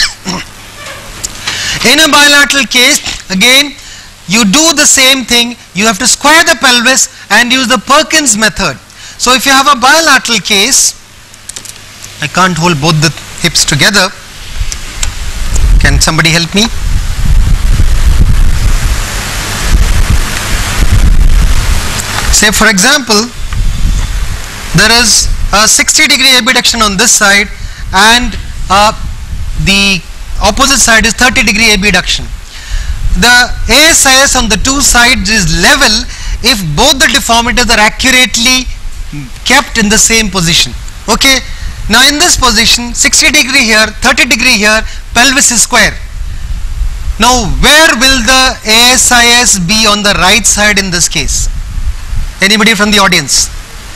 In a bilateral case, again, you do the same thing, you have to square the pelvis and use the Perkins method. So if you have a bilateral case, I can't hold both the hips together. Can somebody help me? Say for example, there is a 60-degree abduction on this side and the opposite side is 30-degree abduction. The ASIS on the two sides is level if both the deformities are accurately kept in the same position. Okay. Now in this position, 60-degree here, 30-degree here, pelvis is square. Now where will the ASIS be on the right side in this case? Anybody from the audience?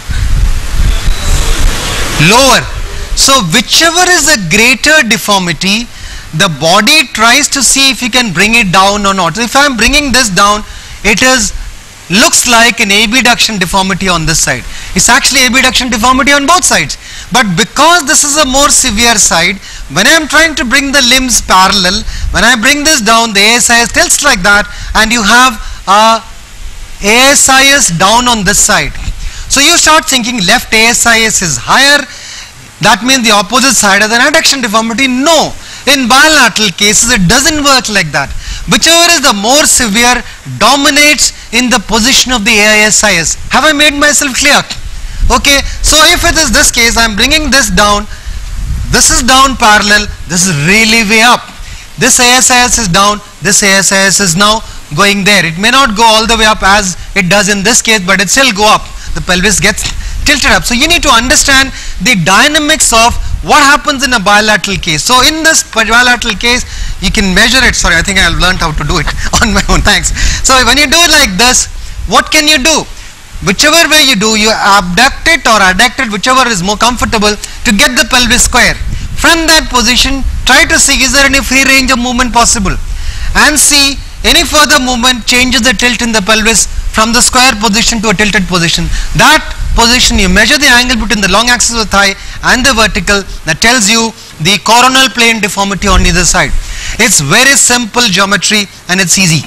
Lower. So whichever is a greater deformity, the body tries to see if you can bring it down or not. So if I am bringing this down, it looks like an abduction deformity on this side. It's actually abduction deformity on both sides. But because this is a more severe side, when I am trying to bring the limbs parallel, when I bring this down, the ASIS tilts like that, and you have a ASIS down on this side. So you start thinking left ASIS is higher, that means the opposite side has an adduction deformity. No. In bilateral cases, it doesn't work like that. Whichever is the more severe dominates in the position of the ASIS. Have I made myself clear? Okay. So if it is this case, I am bringing this down. This is down parallel. This is really way up. This ASIS is down. This ASIS is now going there. It may not go all the way up as it does in this case, but it still go up. The pelvis gets tilted up. So you need to understand the dynamics of what happens in a bilateral case. So in this bilateral case, you can measure it. Sorry, I think I've learned how to do it on my own. Thanks. So when you do it like this, what can you do? Whichever way you do, you abduct it or adduct it, whichever is more comfortable, to get the pelvis square. From that position, try to see is there any free range of movement possible, and see any further movement changes the tilt in the pelvis from the square position to a tilted position. That position, you measure the angle between the long axis of the thigh and the vertical, that tells you the coronal plane deformity on either side. It's very simple geometry and it's easy.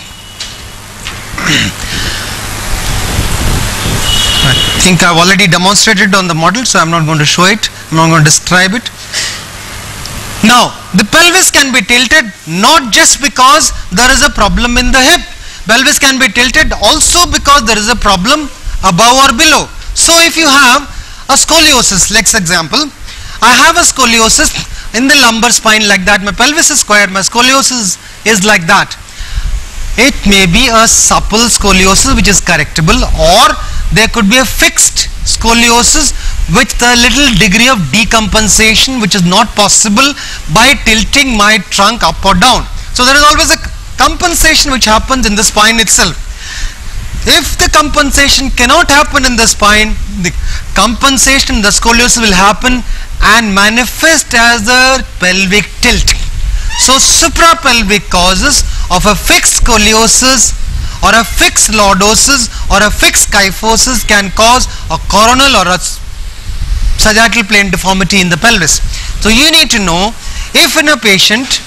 I think I've already demonstrated on the model, so I'm not going to show it. I'm not going to describe it. Now, the pelvis can be tilted not just because there is a problem in the hip. Pelvis can be tilted also because there is a problem above or below. So if you have a scoliosis, let's example, I have a scoliosis in the lumbar spine like that. My pelvis is square, my scoliosis is like that. It may be a supple scoliosis which is correctable, or there could be a fixed scoliosis with a little degree of decompensation which is not possible by tilting my trunk up or down. So there is always a compensation which happens in the spine itself. If the compensation cannot happen in the spine, the compensation in the scoliosis will happen and manifest as a pelvic tilt. So suprapelvic causes of a fixed scoliosis or a fixed lordosis or a fixed kyphosis can cause a coronal or a sagittal plane deformity in the pelvis. So you need to know, if in a patient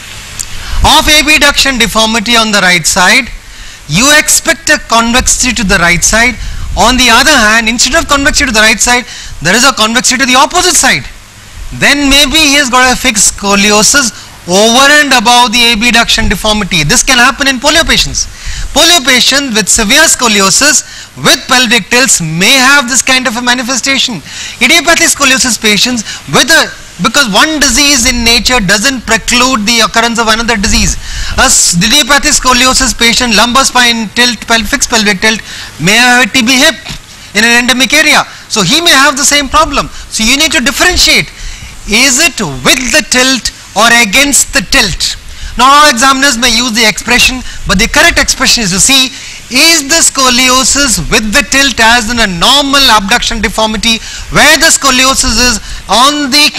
of abduction deformity on the right side, you expect a convexity to the right side. On the other hand, instead of convexity to the right side, there is a convexity to the opposite side. Then maybe he has got a fixed scoliosis over and above the abduction deformity. This can happen in polio patients. Polio patients with severe scoliosis with pelvic tilts may have this kind of a manifestation. Idiopathic scoliosis patients because one disease in nature doesn't preclude the occurrence of another disease. A idiopathic scoliosis patient, lumbar spine tilt, fixed pelvic tilt, may have a TB hip in an endemic area. So he may have the same problem. So you need to differentiate. Is it with the tilt or against the tilt? Not all examiners may use the expression, but the correct expression is to see, is the scoliosis with the tilt as in a normal abduction deformity, where the scoliosis is on the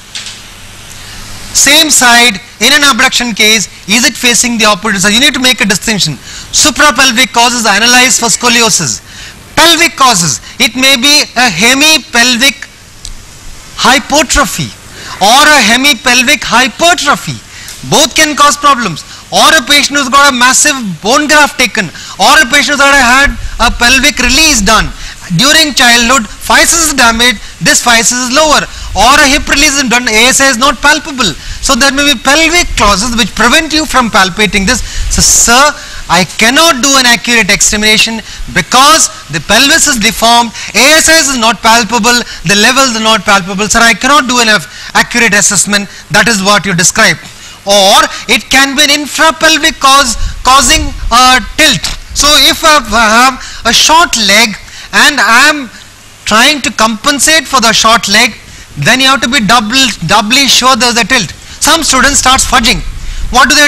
same side in an abduction case, is it facing the opposite side? You need to make a distinction. Suprapelvic causes are analyzed for scoliosis. Pelvic causes, it may be a hemipelvic hypertrophy or a hemipelvic hypertrophy. Both can cause problems. Or a patient who's got a massive bone graft taken, or a patient that I had a pelvic release done during childhood, physis is damaged, this physis is lower, or a hip release is done, ASI is not palpable. So there may be pelvic clauses which prevent you from palpating this. So sir, I cannot do an accurate examination because the pelvis is deformed, ASI is not palpable, the levels are not palpable. Sir, I cannot do an accurate assessment. That is what you describe. Or it can be an infrapelvic cause causing a tilt. So if I have a short leg and I am trying to compensate for the short leg, then you have to be doubly sure there is a tilt. Some students start fudging. What do?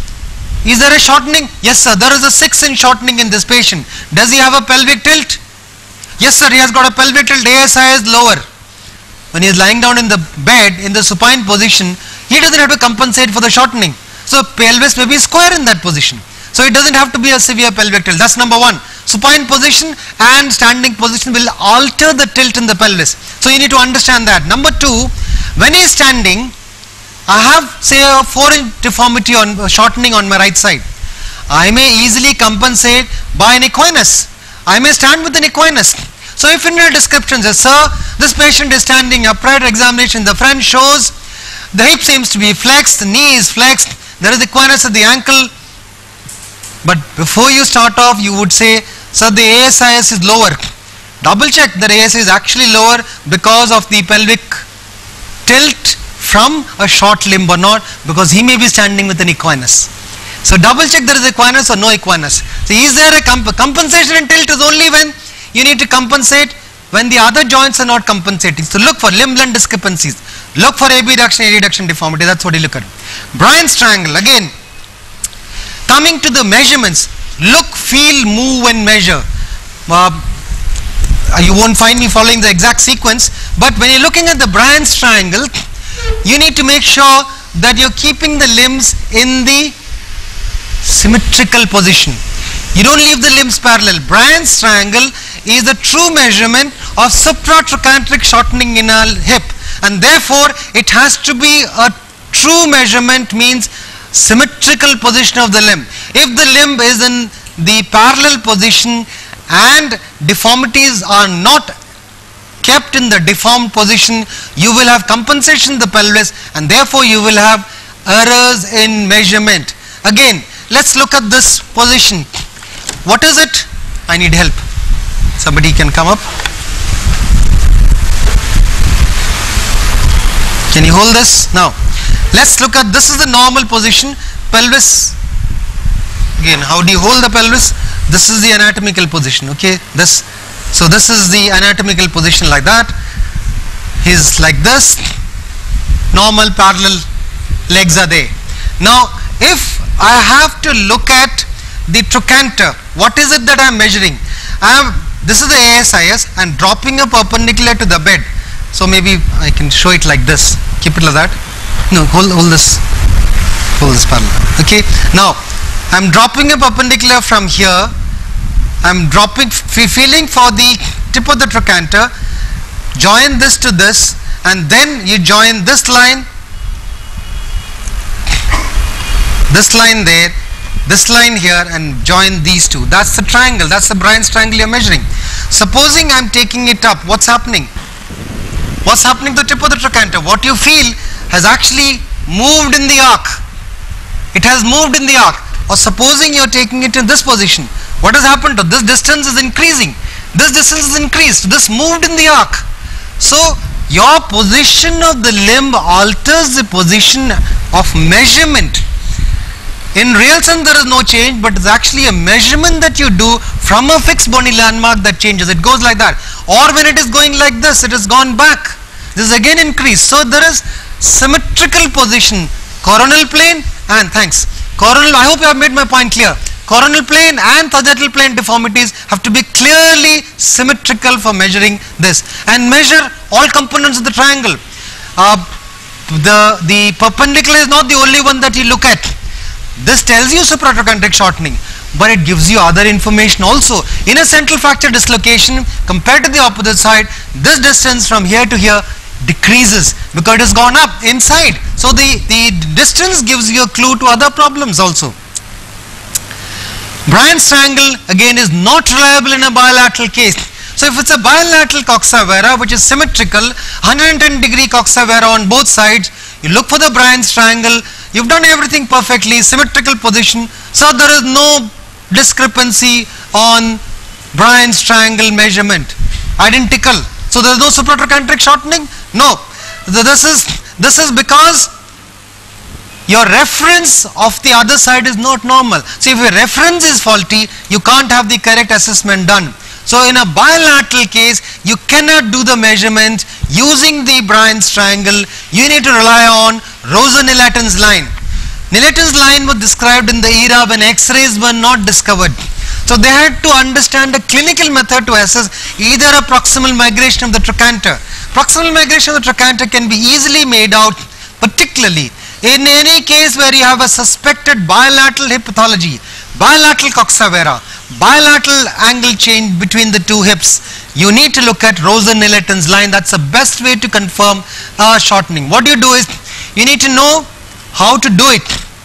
Is there a shortening? Yes sir, there is a 6 inch shortening in this patient. Does he have a pelvic tilt? Yes sir, he has got a pelvic tilt, ASI is lower. When he is lying down in the bed in the supine position, he doesn't have to compensate for the shortening. So pelvis may be square in that position. So it doesn't have to be a severe pelvic tilt. That's number one. Supine position and standing position will alter the tilt in the pelvis. So you need to understand that. Number two, when he is standing, I have say a 4-inch deformity on shortening on my right side. I may easily compensate by an equinus. I may stand with an equinus. So if in your description says, sir, this patient is standing upright, examination the front shows the hip seems to be flexed, the knee is flexed, there is equinus at the ankle. But before you start off, you would say, sir, the ASIS is lower. Double check that ASI is actually lower because of the pelvic tilt from a short limb or not, because he may be standing with an equinus. So double check there is equinus or no equinus. So is there a compensation and tilt is only when you need to compensate when the other joints are not compensating. So look for limb length discrepancies. Look for abduction, adduction deformity. That's what you look at. Bryan's triangle, again, coming to the measurements, look, feel, move and measure. You won't find me following the exact sequence, but when you're looking at the Bryan's triangle, you need to make sure that you're keeping the limbs in the symmetrical position. You don't leave the limbs parallel. Bryan's triangle is the true measurement of supratrochanteric shortening in a hip, and therefore it has to be a true measurement, means symmetrical position of the limb. If the limb is in the parallel position and deformities are not kept in the deformed position, you will have compensation in the pelvis and therefore you will have errors in measurement. Again, let's look at this position. What is it? I need help. Somebody can come up. Can you hold this? Now, let's look at, this is the normal position, pelvis. Again, how do you hold the pelvis? This is the anatomical position, okay? So this is the anatomical position like that. He's like this. Normal parallel legs are there. Now, if I have to look at the trochanter, what is it that I am measuring? This is the ASIS and dropping a perpendicular to the bed. So maybe I can show it like this. Keep it like that. No, hold this. Hold this parallel. Okay. Now, I am dropping a perpendicular from here. I am dropping, feeling for the tip of the trochanter. Join this to this, and then you join this line there, this line here, and join these two. That's the triangle. That's the Bryan's triangle you're measuring. Supposing I'm taking it up, what's happening? What's happening to the tip of the trochanter? What you feel has actually moved in the arc. It has moved in the arc. Or supposing you're taking it in this position, what has happened to this distance is increasing. This distance is increased. This moved in the arc. So your position of the limb alters the position of measurement. In real sense there is no change, but it's actually a measurement that you do from a fixed bony landmark that changes. It goes like that. Or when it is going like this, it has gone back. This is again increased. So there is symmetrical position, coronal plane and coronal, I hope you have made my point clear. Coronal plane and sagittal plane deformities have to be clearly symmetrical for measuring this, and measure all components of the triangle. The perpendicular is not the only one that you look at. This tells you supratrochanteric shortening, but it gives you other information also. In a central fracture dislocation, compared to the opposite side, this distance from here to here decreases because it has gone up inside. So the distance gives you a clue to other problems also. Bryan's triangle again is not reliable in a bilateral case. So if it's a bilateral coxa vara which is symmetrical, 110 degree coxa vara on both sides, you look for the Bryan's triangle, you've done everything perfectly, symmetrical position, so there is no discrepancy on Bryan's triangle measurement, identical. So there is no supratrochanteric shortening? No. This is because your reference of the other side is not normal. So if your reference is faulty, you can't have the correct assessment done. So in a bilateral case, you cannot do the measurement using the Bryan's triangle. You need to rely on Rosen-Nilatin's line. Nilatin's line was described in the era when X-rays were not discovered. So they had to understand a clinical method to assess either a proximal migration of the trochanter. Proximal migration of the trochanter can be easily made out, particularly in any case where you have a suspected bilateral hip pathology, bilateral coxa vara, bilateral angle change between the two hips. You need to look at Rosen-Nilatin's line. That's the best way to confirm shortening. What you do is, you need to know how to do it.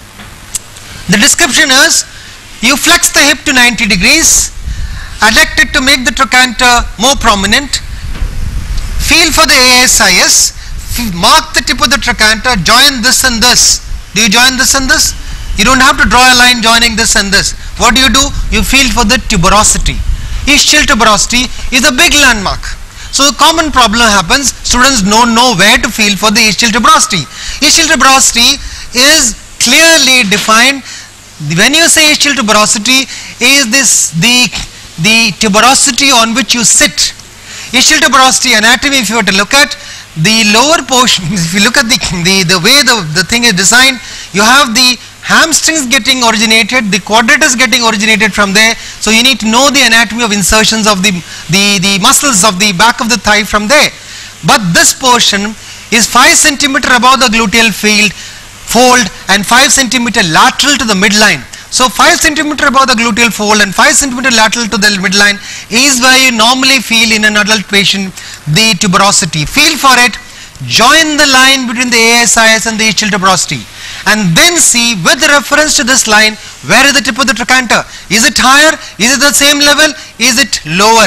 The description is, you flex the hip to 90 degrees, adduct it to make the trochanter more prominent, feel for the ASIS, mark the tip of the trochanter, join this and this. Do you join this and this? You don't have to draw a line joining this and this. What do? You feel for the tuberosity. Ischial tuberosity is a big landmark. So a common problem happens, students don't know where to feel for the ischial tuberosity. Ischial tuberosity is clearly defined. When you say ischial tuberosity, is this the tuberosity on which you sit. Ischial tuberosity anatomy, if you were to look at the lower portion, if you look at the way the thing is designed, you have the hamstrings getting originated, the quadratus getting originated from there. So you need to know the anatomy of insertions of the muscles of the back of the thigh from there. But this portion is 5 cm above the gluteal fold and 5 cm lateral to the midline. So 5 cm above the gluteal fold and 5 cm lateral to the midline is where you normally feel in an adult patient the tuberosity. Feel for it, join the line between the ASIS and the ischial tuberosity, and then see with reference to this line, where is the tip of the trochanter? Is it higher? Is it the same level? Is it lower?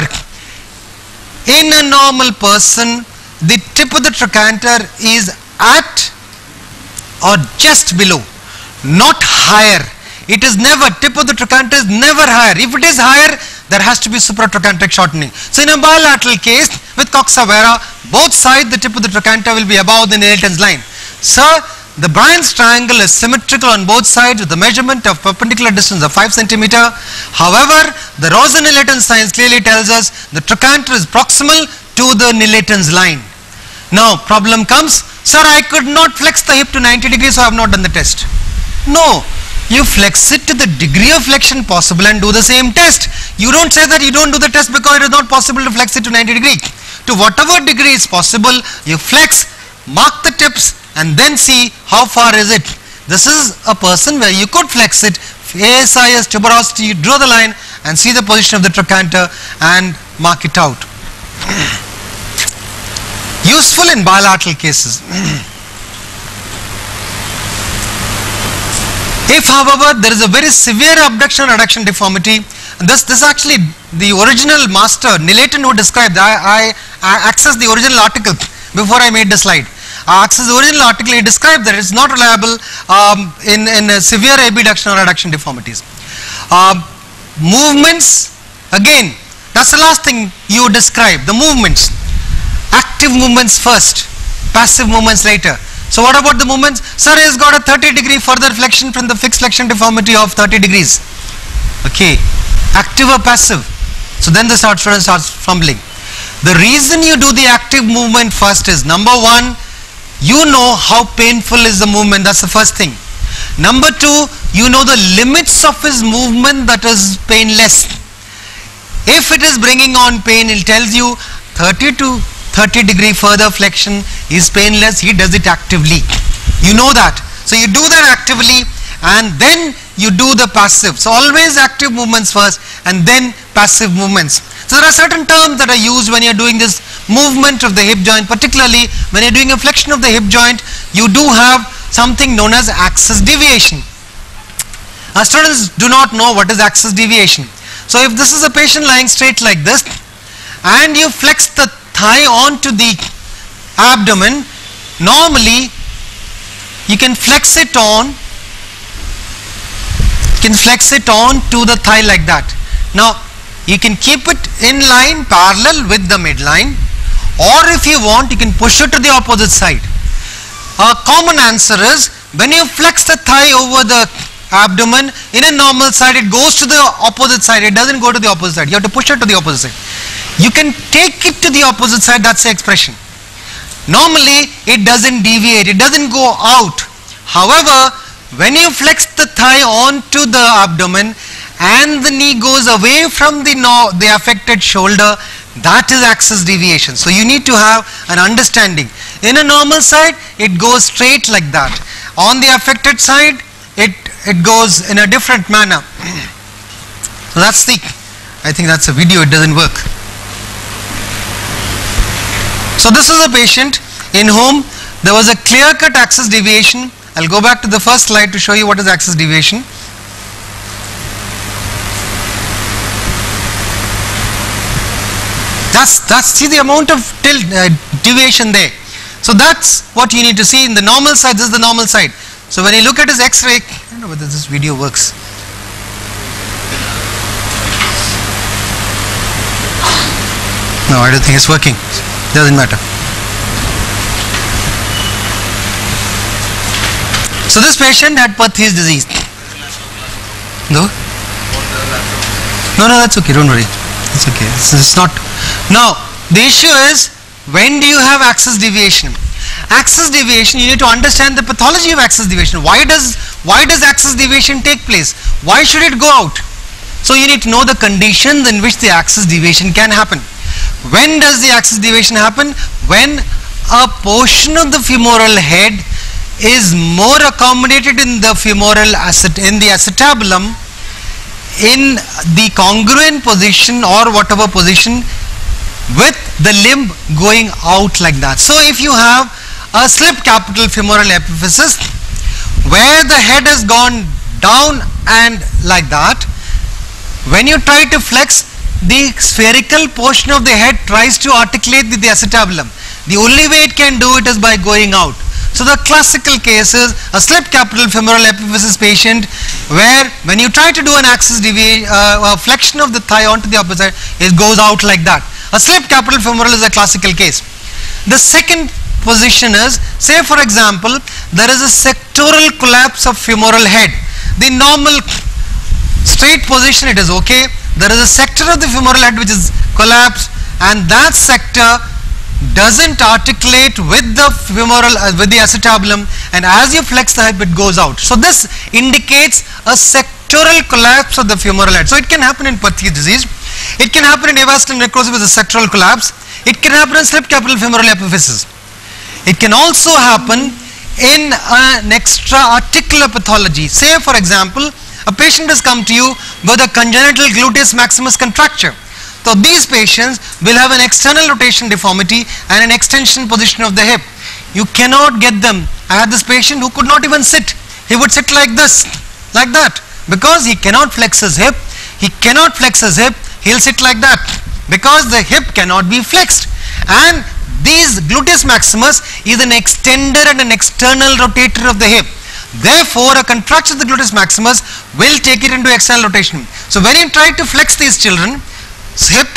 In a normal person, the tip of the trochanter is at or just below, not higher. It is never, tip of the trochanter is never higher. If it is higher, there has to be supratrochanteric shortening. So in a bilateral case with coxa vara, both sides the tip of the trochanter will be above the Nilatin's line. Sir, the Bryan's triangle is symmetrical on both sides with the measurement of perpendicular distance of 5 cm. However, the Rosen-Nilatin science clearly tells us the trochanter is proximal to the Nilatin's line. Now problem comes, sir, I could not flex the hip to 90 degrees, so I have not done the test. No, you flex it to the degree of flexion possible and do the same test. You don't say that you don't do the test because it is not possible to flex it to 90 degrees. To whatever degree is possible, you flex, mark the tips, and then see how far is it. This is a person where you could flex it, ASIS, tuberosity, you draw the line and see the position of the trochanter and mark it out. Useful in bilateral cases. If however there is a very severe abduction adduction deformity, this actually the original master Nilatin who described, I accessed the original article before I made the slide. I accessed the original article, he described that it is not reliable in severe abduction or adduction deformities. Movements, again, that's the last thing you describe, the movements. Active movements first, passive movements later. So what about the movements? Sir, he has got a 30 degree further flexion from the fixed flexion deformity of 30 degrees. Okay, active or passive? So then the student starts fumbling. The reason you do the active movement first is, number one, you know how painful is the movement, that's the first thing. Number two, you know the limits of his movement that is painless. If it is bringing on pain, it tells you 30 to 30 degree further flexion is painless, he does it actively. You know that. So you do that actively and then you do the passive. So always active movements first and then passive movements. So there are certain terms that are used when you are doing this movement of the hip joint, particularly when you are doing a flexion of the hip joint, you do have something known as axis deviation. Students do not know what is axis deviation. So if this is a patient lying straight like this and you flex the thigh onto the abdomen, normally you can flex it on to the thigh like that. Now you can keep it in line parallel with the midline, or if you want you can push it to the opposite side. A common answer is when you flex the thigh over the abdomen in a normal side, it goes to the opposite side, it doesn't go to the opposite side, you have to push it to the opposite side. You can take it to the opposite side, that's the expression. Normally it doesn't deviate, it doesn't go out. However, when you flex the thigh onto the abdomen and the knee goes away from the affected shoulder, that is axis deviation. So you need to have an understanding. In a normal side it goes straight like that, on the affected side it goes in a different manner. So that's the, I think that's a video, it doesn't work. So this is a patient in whom there was a clear-cut axis deviation. I'll go back to the first slide to show you what is axis deviation. That's see the amount of deviation there. So that's what you need to see in the normal side. This is the normal side. So when you look at his X-ray, I don't know whether this video works. No, I don't think it's working. Doesn't matter. So this patient had Perthes disease. No? No, that's okay. Don't worry. It's okay. It's not. Now the issue is, when do you have axis deviation? Axis deviation, you need to understand the pathology of axis deviation. Why does axis deviation take place? Why should it go out? So you need to know the conditions in which the axis deviation can happen. When does the axis deviation happen? When a portion of the femoral head is more accommodated in the acetabulum in the congruent position or whatever position with the limb going out like that. So if you have a slip capital femoral epiphysis where the head has gone down and like that, when you try to flex, the spherical portion of the head tries to articulate with the acetabulum. The only way it can do it is by going out. So the classical case is a slip capital femoral epiphysis patient where when you try to do an axis flexion of the thigh onto the opposite, it goes out like that. A slip capital femoral is a classical case. The second position is, say for example, there is a sectoral collapse of femoral head. The normal straight position, it is okay. There is a sector of the femoral head which is collapsed, and that sector doesn't articulate with the femoral with the acetabulum, and as you flex the hip it goes out. So this indicates a sectoral collapse of the femoral head. So it can happen in Perthes disease, it can happen in avascular necrosis with a sectoral collapse, it can happen in slip capital femoral epiphysis. It can also happen in an extra articular pathology. Say for example, a patient has come to you with a congenital gluteus maximus contracture. So these patients will have an external rotation deformity and an extension position of the hip. You cannot get them. I had this patient who could not even sit. He would sit like this, like that, because he cannot flex his hip. He cannot flex his hip. He'll sit like that because the hip cannot be flexed. And these gluteus maximus is an extender and an external rotator of the hip. Therefore, a contraction of the gluteus maximus will take it into external rotation. So when you try to flex these children, hip,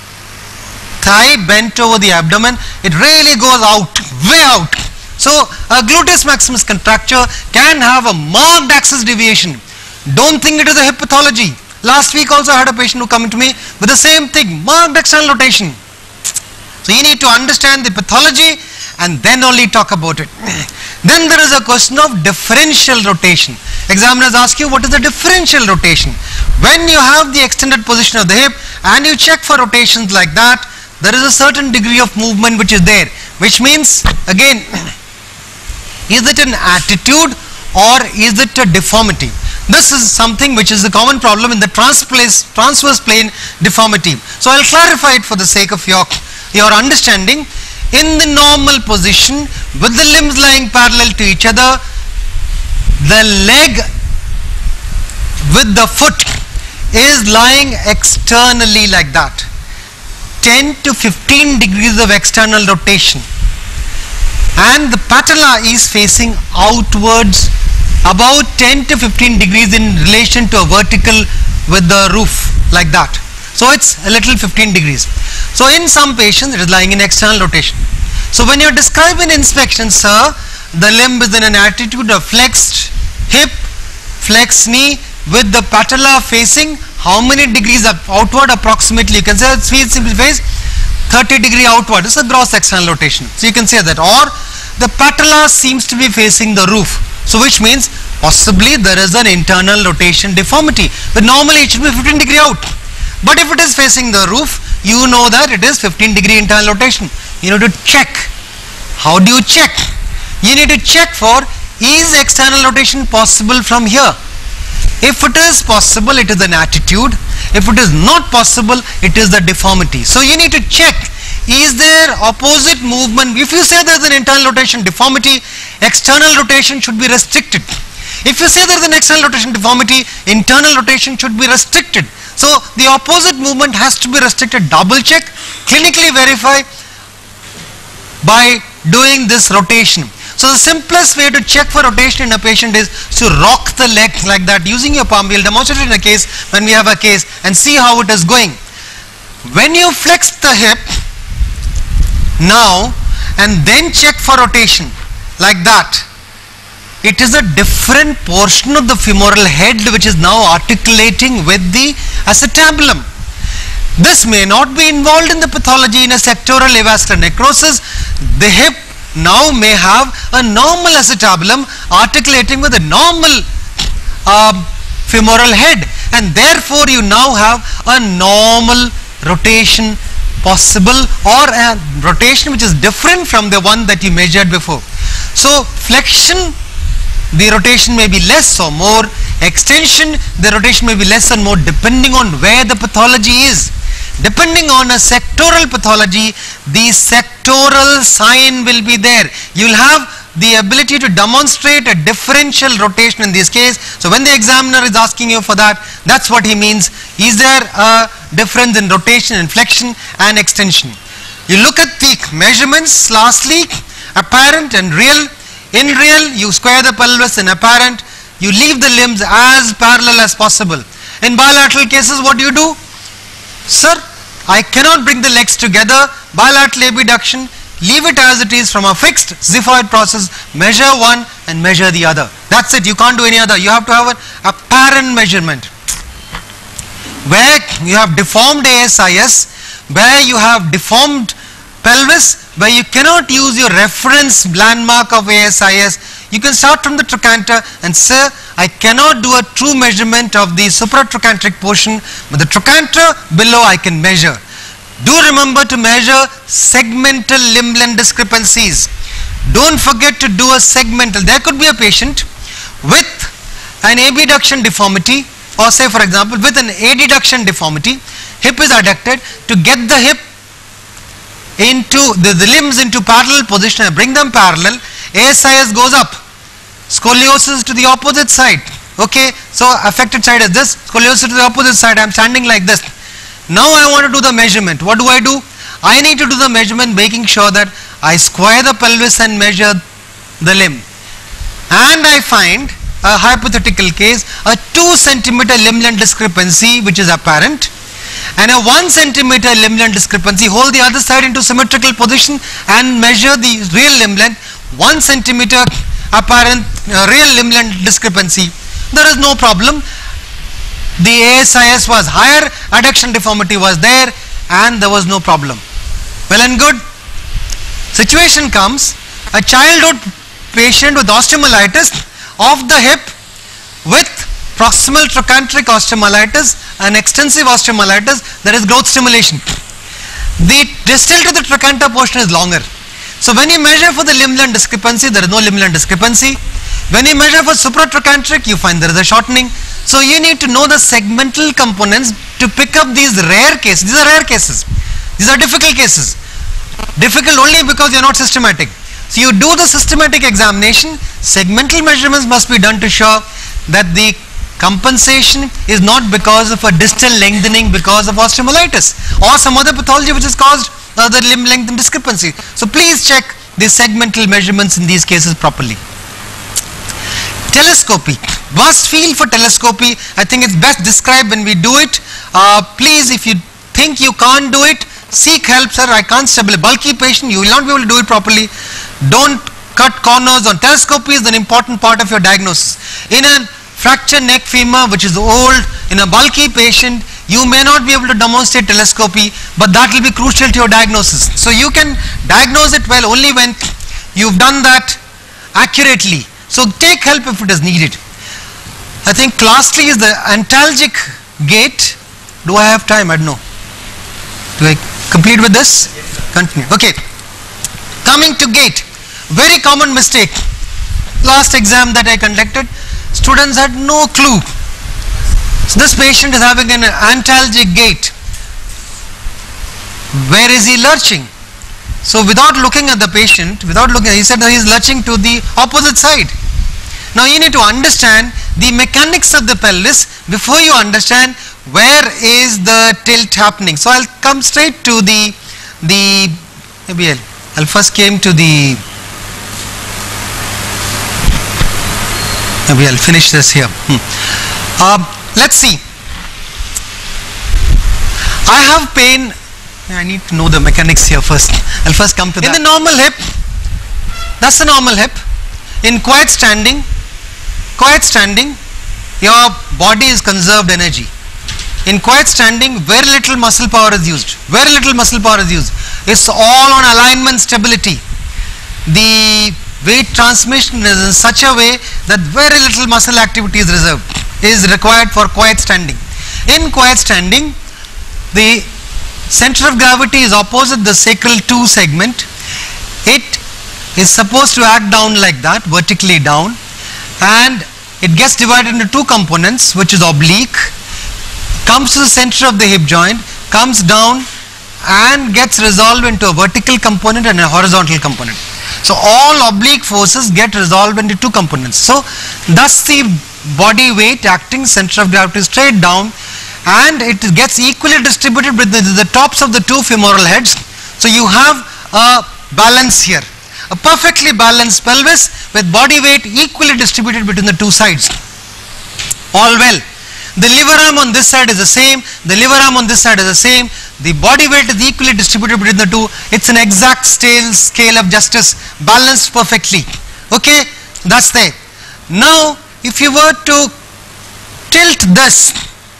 thigh bent over the abdomen, it really goes out, way out. So a gluteus maximus contracture can have a marked axis deviation. Don't think it is a hip pathology. Last week also I had a patient who came to me with the same thing, marked external rotation. So you need to understand the pathology and then only talk about it. Then there is a question of differential rotation. Examiners ask you, what is the differential rotation? When you have the extended position of the hip and you check for rotations like that, there is a certain degree of movement which is there, which means again, is it an attitude or is it a deformity? This is something which is a common problem in the transverse plane deformity. So I'll clarify it for the sake of your understanding. In the normal position with the limbs lying parallel to each other, the leg with the foot is lying externally like that, 10 to 15 degrees of external rotation, and the patella is facing outwards about 10 to 15 degrees in relation to a vertical with the roof like that. So it's a little 15 degrees. So in some patients it is lying in external rotation. So when you describe an inspection, sir, the limb is in an attitude of flexed hip, flexed knee with the patella facing how many degrees outward approximately? You can say it's face 30 degree outward. This is a gross external rotation. So you can say that. Or the patella seems to be facing the roof. So which means possibly there is an internal rotation deformity. But normally it should be 15 degree out. But if it is facing the roof, you know that it is 15 degree internal rotation. You need to check. How do you check? You need to check for, is external rotation possible from here? If it is possible, it is an attitude. If it is not possible, it is the deformity. So you need to check, is there opposite movement? If you say there is an internal rotation deformity, external rotation should be restricted. If you say there is an external rotation deformity, internal rotation should be restricted. So the opposite movement has to be restricted. Double check, clinically verify by doing this rotation. So the simplest way to check for rotation in a patient is to rock the leg like that using your palm. We will demonstrate in a case when we have a case and see how it is going. When you flex the hip now and then check for rotation like that, it is a different portion of the femoral head which is now articulating with the acetabulum. This may not be involved in the pathology. In a sectoral avascular necrosis, the hip now may have a normal acetabulum articulating with a normal femoral head, and therefore you now have a normal rotation possible, or a rotation which is different from the one that you measured before. So flexion, the rotation may be less or more. Extension, the rotation may be less or more depending on where the pathology is. Depending on a sectoral pathology, the sectoral sign will be there. You will have the ability to demonstrate a differential rotation in this case. So when the examiner is asking you for that, that's what he means. Is there a difference in rotation and flexion and extension? You look at the measurements. Lastly, apparent and real. In real, you square the pelvis. In apparent, you leave the limbs as parallel as possible. In bilateral cases, what do you do? Sir, I cannot bring the legs together. Bilateral abduction, leave it as it is from a fixed xiphoid process. Measure one and measure the other. That's it. You can't do any other. You have to have an apparent measurement. Where you have deformed ASIS, where you have deformed pelvis, where you cannot use your reference landmark of ASIS, you can start from the trochanter and say, I cannot do a true measurement of the supratrochanteric portion, but the trochanter below I can measure. Do remember to measure segmental limb length discrepancies. Don't forget to do a segmental. There could be a patient with an abduction deformity, or say for example with an adduction deformity, hip is adducted. To get the hip into the limbs into parallel position and bring them parallel, ASIS goes up, scoliosis to the opposite side. Okay, so affected side is this, scoliosis to the opposite side. I am standing like this. Now I want to do the measurement. What do? I need to do the measurement making sure that I square the pelvis and measure the limb. And I find a hypothetical case, a 2 centimeter limb length discrepancy which is apparent, and a 1 centimeter limb length discrepancy. Hold the other side into symmetrical position and measure the real limb length. 1 centimeter apparent real limb length discrepancy. There is no problem. The ASIS was higher, adduction deformity was there, and there was no problem. Well and good. Situation comes, a childhood patient with osteomyelitis of the hip with proximal trochanteric osteomyelitis and extensive osteomyelitis, there is growth stimulation. The distal to the trochanter portion is longer. So when you measure for the limb length discrepancy, there is no limb length discrepancy. When you measure for supratrochanteric, you find there is a shortening. So you need to know the segmental components to pick up these rare cases. These are rare cases. These are difficult cases. Difficult only because you are not systematic. So you do the systematic examination. Segmental measurements must be done to show that the compensation is not because of a distal lengthening because of osteomyelitis or some other pathology which has caused the limb length discrepancy. So please check the segmental measurements in these cases properly. Telescopy. Vast field for telescopy. I think it's best described when we do it. Please, if you think you can't do it, seek help. Sir, I can't stabilize. Bulky patient, you will not be able to do it properly. Don't cut corners on telescopy is an important part of your diagnosis. In a fractured neck femur which is old, in a bulky patient, you may not be able to demonstrate telescopy, but that will be crucial to your diagnosis. So you can diagnose it well only when you've done that accurately. So take help if it is needed. I think lastly is the antalgic gait. Do I have time? I don't know. Do I complete with this? Continue. Okay. Coming to gait. Very common mistake. Last exam that I conducted, students had no clue. So this patient is having an antalgic gait. Where is he lurching? So without looking at the patient, he said that he is lurching to the opposite side. Now you need to understand the mechanics of the pelvis before you understand where is the tilt happening. So I'll come straight to maybe I'll first came to the, maybe I'll finish this here. Let's see. I have pain. I need to know the mechanics here first. I'll first come to that. In the normal hip, that's the normal hip. In quiet standing, your body is conserved energy. In quiet standing, very little muscle power is used. Very little muscle power is used. It's all on alignment stability. The weight transmission is in such a way that very little muscle activity is required for quiet standing. In quiet standing, the center of gravity is opposite the sacral 2 segment. It is supposed to act down like that, vertically down, and it gets divided into 2 components, which is oblique, comes to the center of the hip joint, comes down and gets resolved into a vertical component and a horizontal component. So all oblique forces get resolved into 2 components. So thus the body weight acting center of gravity straight down, and it gets equally distributed with the tops of the 2 femoral heads. So you have a balance here, a perfectly balanced pelvis with body weight equally distributed between the 2 sides. All well. The liver arm on this side is the same, the liver arm on this side is the same, the body weight is equally distributed between the 2. It's an exact scale of justice, balanced perfectly. Okay, that's there. Now if you were to tilt this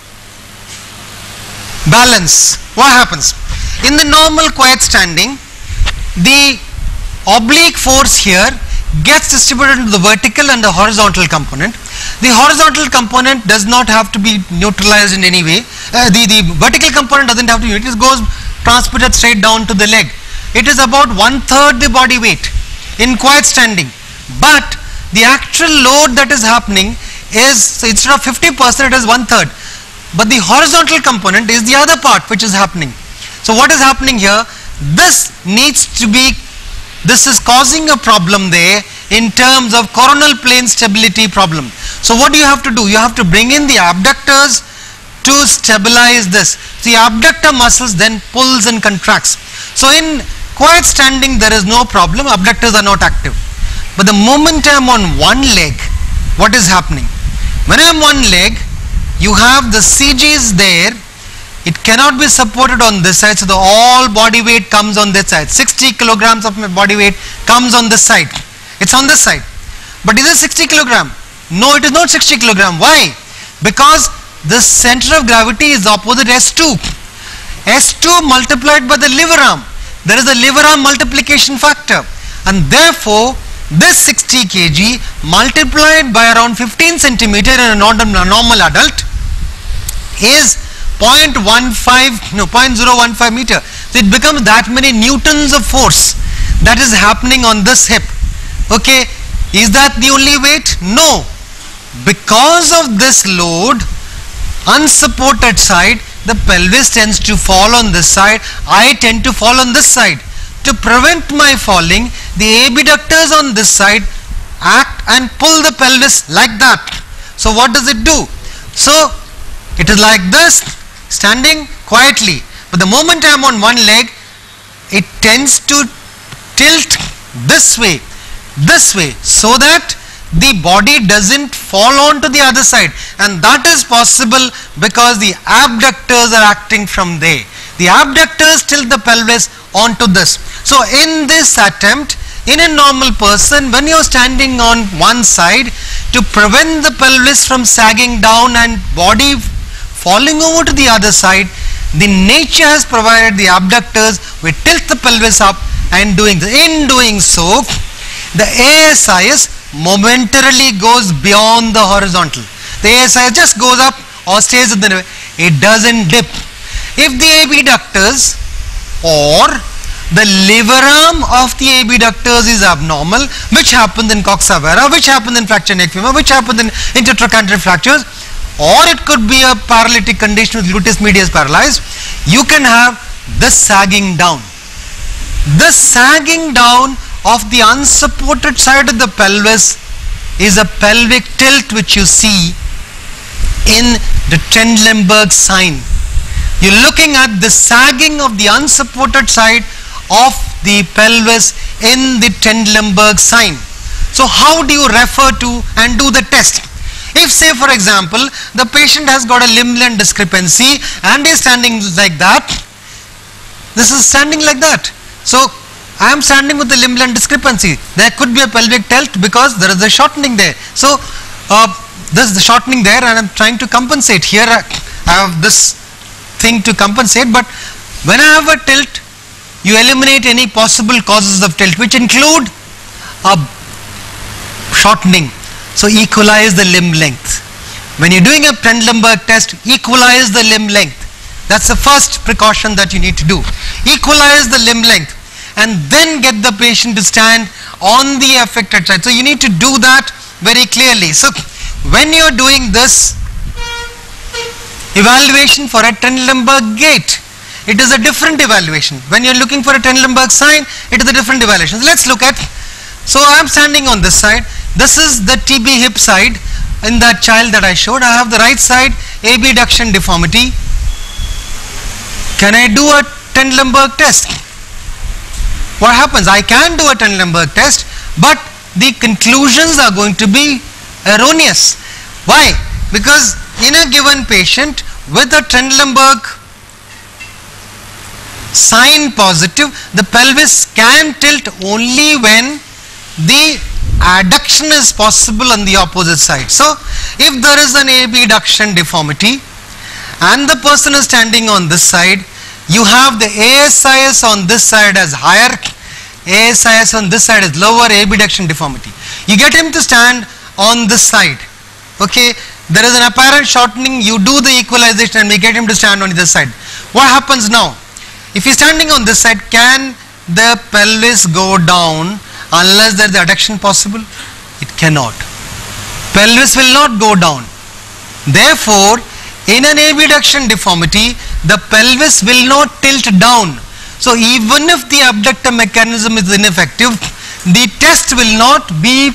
balance, what happens? In the normal quiet standing, the oblique force here gets distributed into the vertical and the horizontal component. The horizontal component does not have to be neutralized in any way. The vertical component doesn't have to be, it just goes transmitted straight down to the leg. It is about 1/3 the body weight in quiet standing, but the actual load that is happening is, so instead of 50%, it is 1/3, but the horizontal component is the other part which is happening. So what is happening here? This needs to be, this is causing a problem there in terms of coronal plane stability problem. So what do you have to do? You have to bring in the abductors to stabilize this. The abductor muscles then pulls and contracts. So in quiet standing there is no problem, abductors are not active. But the moment I am on one leg, what is happening? When I am on leg, you have the CGs there, it cannot be supported on this side, so the all body weight comes on this side. 60 kilograms of my body weight comes on this side. It's on this side. But is it 60 kilogram? No, it is not 60 kilogram. Why? Because the center of gravity is opposite S2. S2 multiplied by the liver arm. There is a liver arm multiplication factor, and therefore this 60 kg multiplied by around 15 centimeter in a normal adult is 0.015 meter. So it becomes that many newtons of force that is happening on this hip. Okay, is that the only weight? No. Because of this load, unsupported side, the pelvis tends to fall on this side, I tend to fall on this side. To prevent my falling, the abductors on this side act and pull the pelvis like that. So what does it do? So it is like this, standing quietly. But the moment I am on one leg, it tends to tilt this way, so that the body doesn't fall on to the other side, and that is possible because the abductors are acting from there. The abductors tilt the pelvis onto this. So in this attempt, in a normal person, when you are standing on one side, to prevent the pelvis from sagging down and body falling over to the other side, the nature has provided the abductors will tilt the pelvis up, and in doing so, the ASIS momentarily goes beyond the horizontal. The ASIS just goes up or stays at the, it doesn't dip. If the abductors or the liver arm of the abductors is abnormal, which happens in coxa vara, which happens in fracture neck femur, which happens in intertrochanteric fractures, or it could be a paralytic condition with gluteus medius paralyzed, you can have this sagging down. This sagging down of the unsupported side of the pelvis is a pelvic tilt, which you see in the Trendelenburg sign. You're looking at the sagging of the unsupported side of the pelvis in the Trendelenburg sign. So how do you refer to and do the test? If, say for example, the patient has got a limb length discrepancy and is standing like that, this is standing like that. So I am standing with the limb length discrepancy. There could be a pelvic tilt because there is a shortening there. So this is the shortening there, and I am trying to compensate. Here I have this thing to compensate, but when I have a tilt, you eliminate any possible causes of tilt, which include a shortening. So equalize the limb length. When you're doing a Trendelenburg test, equalize the limb length. That's the first precaution that you need to do. Equalize the limb length, and then get the patient to stand on the affected side. So you need to do that very clearly. So when you're doing this evaluation for a Trendelenburg gait, it is a different evaluation. When you're looking for a Trendelenburg sign, it is a different evaluation. So let's look at, so I am standing on this side. This is the TB hip side in that child that I showed. I have the right side abduction deformity. Can I do a Trendelenburg test? What happens? I can do a Trendelenburg test, but the conclusions are going to be erroneous. Why? Because in a given patient with a Trendelenburg sign positive, the pelvis can tilt only when the adduction is possible on the opposite side. So if there is an abduction deformity and the person is standing on this side, you have the ASIS on this side as higher, ASIS on this side is lower, abduction deformity. You get him to stand on this side. Okay, there is an apparent shortening, you do the equalization and we get him to stand on this side. What happens now? If he is standing on this side, can the pelvis go down unless there is adduction possible? It cannot. Pelvis will not go down. Therefore, in an abduction deformity, the pelvis will not tilt down. So even if the abductor mechanism is ineffective, the test will not be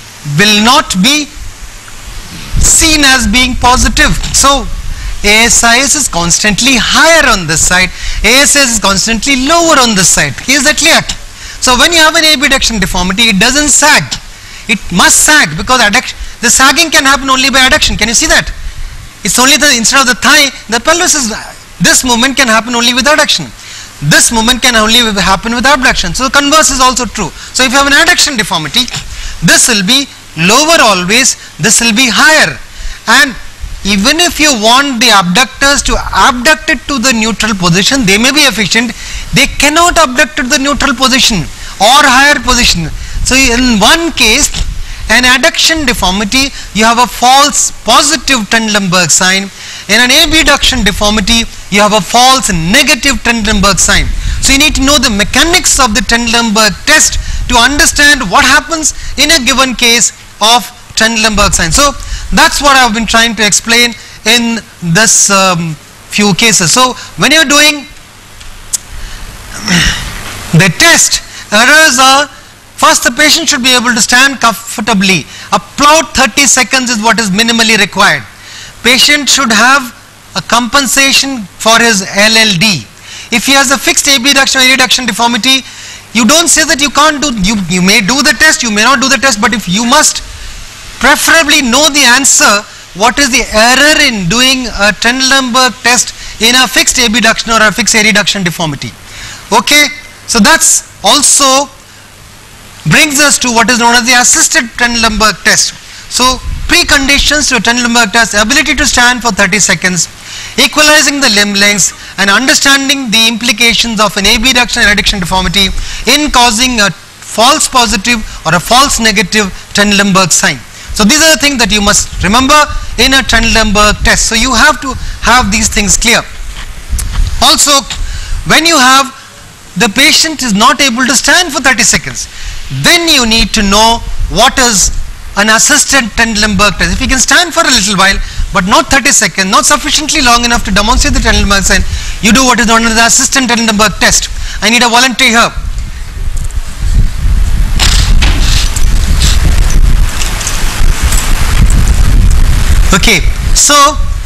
seen as being positive. So ASIS is constantly higher on this side, ASIS is constantly lower on this side. Is that clear? So when you have an abduction deformity, it doesn't sag. It must sag because the sagging can happen only by adduction. Can you see that? It's only instead of the thigh, the pelvis is, this movement can happen only with adduction. This movement can only happen with abduction. So the converse is also true. So if you have an adduction deformity, this will be lower always, this will be higher. And even if you want the abductors to abduct it to the neutral position, they may be efficient, they cannot abduct to the neutral position or higher position. So in one case, an adduction deformity, you have a false positive Trendelenburg sign. In an abduction deformity, you have a false negative Trendelenburg sign. So you need to know the mechanics of the Trendelenburg test to understand what happens in a given case of Trendelenburg sign. So that's what I have been trying to explain in this few cases. So when you are doing the test, errors are, first the patient should be able to stand comfortably. About 30 seconds is what is minimally required. patient should have a compensation for his LLD. If he has a fixed abduction or adduction deformity, you don't say that you can't do, you may do the test, you may not do the test, but if you must preferably know the answer, what is the error in doing a Trendelenburg test in a fixed abduction or a fixed adduction deformity. Okay, so that's also brings us to what is known as the assisted Trendelenburg test. So preconditions to a Trendelenburg test: ability to stand for 30 seconds, equalizing the limb lengths, and understanding the implications of an abduction and adduction deformity in causing a false positive or a false negative Trendelenburg sign. So these are the things that you must remember in a Trendelenburg test. So you have to have these things clear. Also, when you have the patient is not able to stand for 30 seconds, then you need to know what is an assisted Trendelenburg test. If he can stand for a little while, but not 30 seconds, not sufficiently long enough to demonstrate the Trendelenburg sign, you do what is known as the assisted Trendelenburg test. I need a volunteer here. Okay, so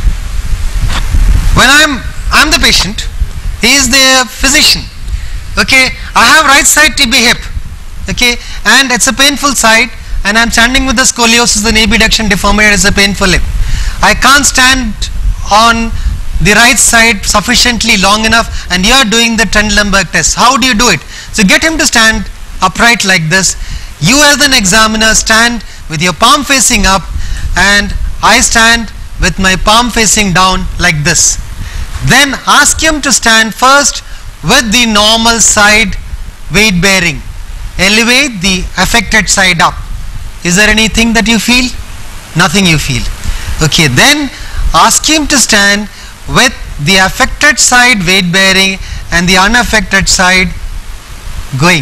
when I'm the patient, he is the physician. Okay, I have right side TB hip. Okay, and it's a painful side, and I'm standing with the scoliosis and abduction deformity. It's a painful hip. I can't stand on the right side sufficiently long enough, and you are doing the Trendelenburg test. How do you do it? So get him to stand upright like this. You as an examiner stand with your palm facing up, and I stand with my palm facing down like this. Then ask him to stand first with the normal side weight bearing. Elevate the affected side up. Is there anything that you feel? Nothing you feel. Okay, then ask him to stand with the affected side weight bearing and the unaffected side going.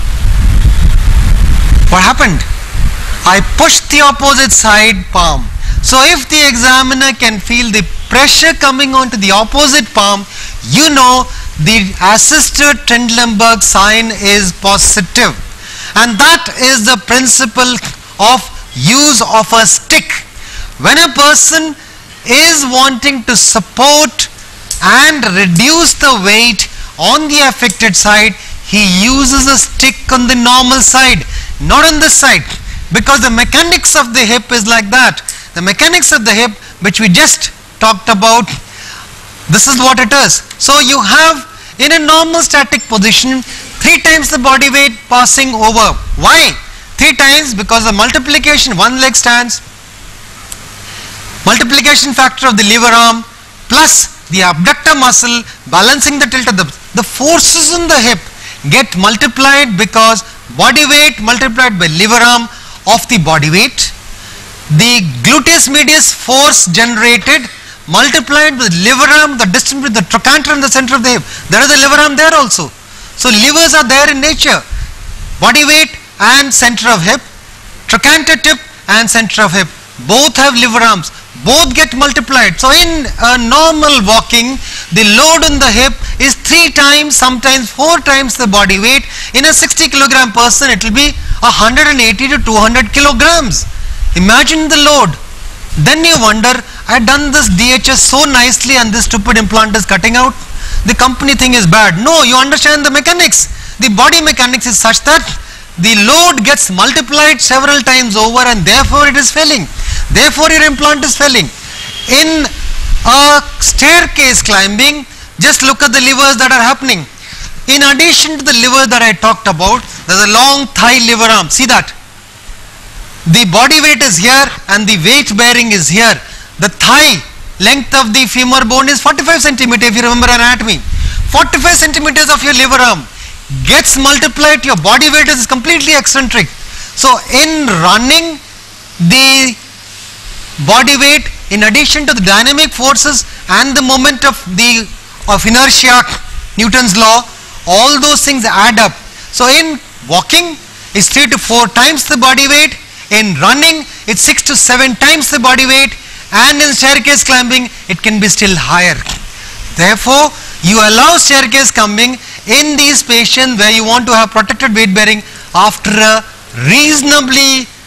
What happened? I pushed the opposite side palm. So if the examiner can feel the pressure coming onto the opposite palm, you know the assisted Trendelenburg sign is positive. And that is the principle of use of a stick. When a person is wanting to support and reduce the weight on the affected side, he uses a stick on the normal side, not on this side, because the mechanics of the hip is like that. The mechanics of the hip, which we just talked about, this is what it is. So you have in a normal static position 3 times the body weight passing over. Why? 3 times because the multiplication, one leg stands, multiplication factor of the lever arm plus the abductor muscle balancing the tilt of the forces in the hip get multiplied because body weight multiplied by lever arm of the body weight. The gluteus medius force generated multiplied with lever arm, the distance between the trochanter and the center of the hip. There is a lever arm there also. So levers are there in nature. Body weight and center of hip, trochanter tip and center of hip, both have lever arms, both get multiplied. So in a normal walking, the load on the hip is 3 times, sometimes 4 times the body weight. In a 60 kilogram person, it will be 180 to 200 kilograms. Imagine the load. Then you wonder, I had done this DHS so nicely and this stupid implant is cutting out. The company thing is bad. No, you understand the mechanics. The body mechanics is such that the load gets multiplied several times over and therefore it is failing. Therefore your implant is failing. In a staircase climbing, just look at the levers that are happening. In addition to the lever that I talked about, there is a long thigh lever arm. See that? The body weight is here and the weight bearing is here. The thigh length of the femur bone is 45 centimeters if you remember anatomy. 45 centimeters of your lever arm gets multiplied, your body weight is completely eccentric. So in running, the body weight in addition to the dynamic forces and the moment of inertia, Newton's law, all those things add up. So in walking, it's 3 to 4 times the body weight. In running, it's 6 to 7 times the body weight, and in staircase climbing, it can be still higher. Therefore, you allow staircase climbing in these patients where you want to have protected weight bearing after a reasonably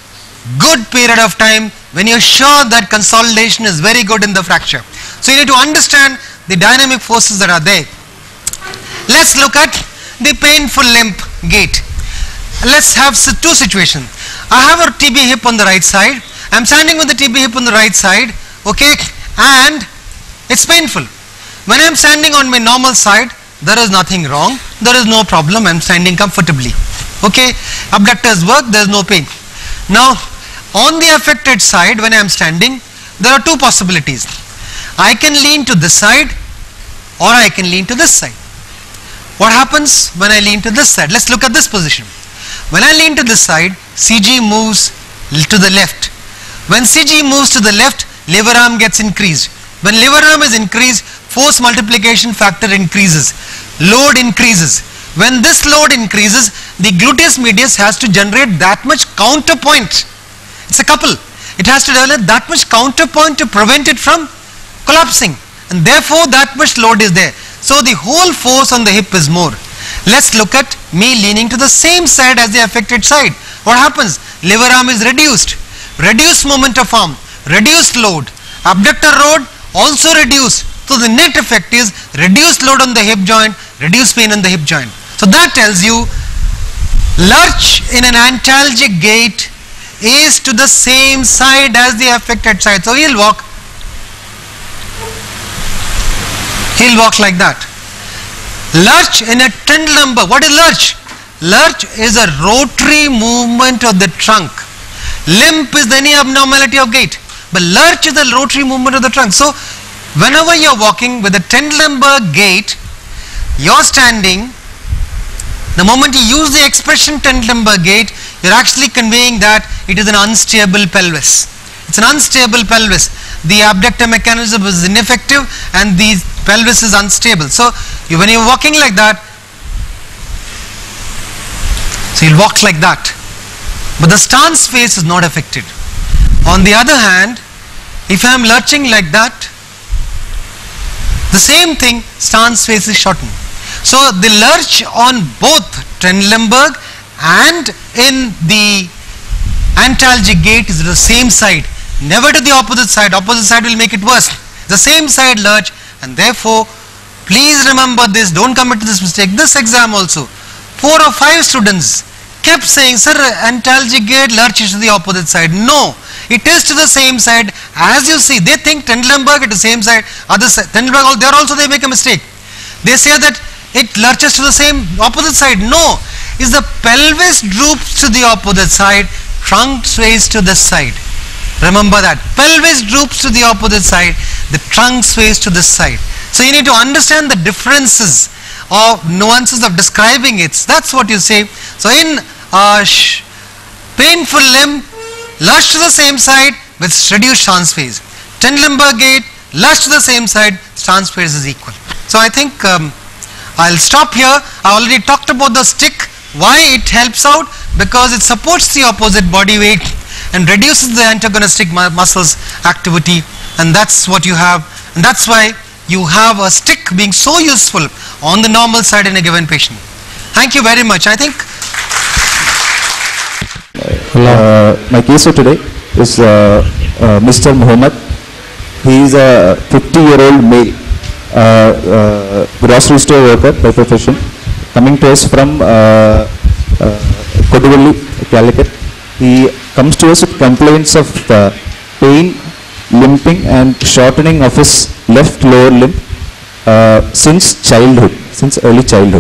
good period of time when you're sure that consolidation is very good in the fracture. So you need to understand the dynamic forces that are there. Let's look at the painful limp gait. Let's have two situations. I have a TB hip on the right side. I'm standing with the TB hip on the right side, okay, and it's painful. When I'm standing on my normal side, there is nothing wrong, there is no problem, I'm standing comfortably, okay, abductors work, there is no pain. Now on the affected side, when I am standing, there are two possibilities. I can lean to this side or I can lean to this side. What happens when I lean to this side? Let's look at this position. When I lean to this side, CG moves to the left. When CG moves to the left, lever arm gets increased. When lever arm is increased, force multiplication factor increases, load increases. When this load increases, the gluteus medius has to generate that much counterpoint. It's a couple. It has to develop that much counterpoint to prevent it from collapsing, and therefore that much load is there. So the whole force on the hip is more. Let's look at me leaning to the same side as the affected side. What happens? Lever arm is reduced. Reduced moment of arm, reduced load. Abductor load also reduced. So the net effect is reduced load on the hip joint, reduced pain on the hip joint. So that tells you lurch in an antalgic gait is to the same side as the affected side. So he'll walk like that. Lurch in a trend lumbar. What is lurch? Lurch is a rotary movement of the trunk. Limp is any abnormality of gait, but lurch is the rotary movement of the trunk. So whenever you're walking with a trend lumbar gait, you're standing. The moment you use the expression trend lumbar gait, you're actually conveying that it is an unstable pelvis. It's an unstable pelvis. The abductor mechanism is ineffective and the pelvis is unstable. So when you're walking like that, so you'll walk like that, but the stance phase is not affected. On the other hand, if I am lurching like that, the same thing, stance phase is shortened. So the lurch on both Trendelenburg and in the antalgic gait is the same side, never to the opposite side. Opposite side will make it worse. The same side lurch, and therefore please remember this, don't commit this mistake. This exam also, 4 or 5 students kept saying, sir, antalgic gait lurch is to the opposite side. No, it is to the same side. As you see, they think Trendelenburg at the same side, other side, Trendelenburg, there also they make a mistake. They say that it lurches to the same opposite side. No, is the pelvis droops to the opposite side, trunk sways to this side. Remember that. Pelvis droops to the opposite side, the trunk sways to this side. So you need to understand the differences or nuances of describing it. That's what you say. So in painful limb, lurch to the same side with reduced stance phase. Trendelenburg gait, lurch to the same side, stance phase is equal. So I think I'll stop here. I already talked about the stick, why it helps out, because it supports the opposite body weight and reduces the antagonistic muscles activity, and that's what you have, and that's why you have a stick being so useful on the normal side in a given patient. Thank you very much. I think my case for today is Mr. Muhammad. He is a 50-year-old male grocery store worker by profession, coming to us from Koduvally, Calicut. He comes to us with complaints of pain, limping and shortening of his left lower limb since childhood, since early childhood.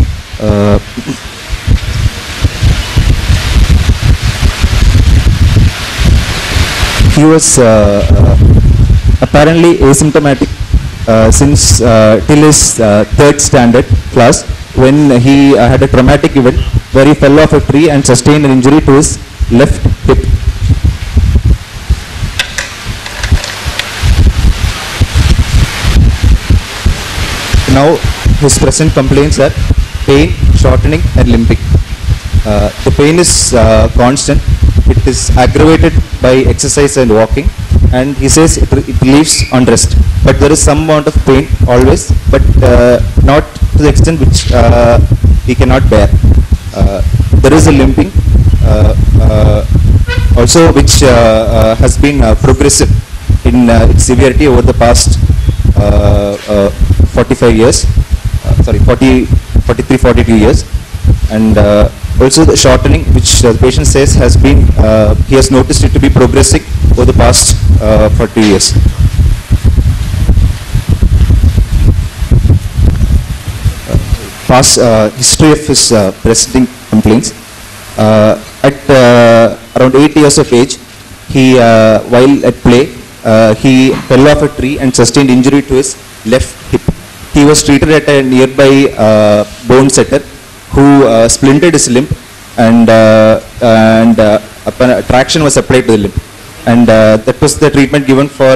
He was apparently asymptomatic since till his 3rd standard class, when he had a traumatic event where he fell off a tree and sustained an injury to his left hip. Now his present complaints are pain, shortening and limping. The pain is constant. It is aggravated by exercise and walking, and he says it relieves on rest. But there is some amount of pain always, but not to the extent which he cannot bear. There is a limping, also which has been progressive in its severity over the past 45 years, 42 years, and also the shortening, which the patient says has been, he has noticed it to be progressing over the past 40 years. Past history of his presenting complaints. At around 8 years of age, he, while at play, he fell off a tree and sustained injury to his left hip. He was treated at a nearby bone setter who splintered his limb, and traction was applied to the limb. And that was the treatment given for...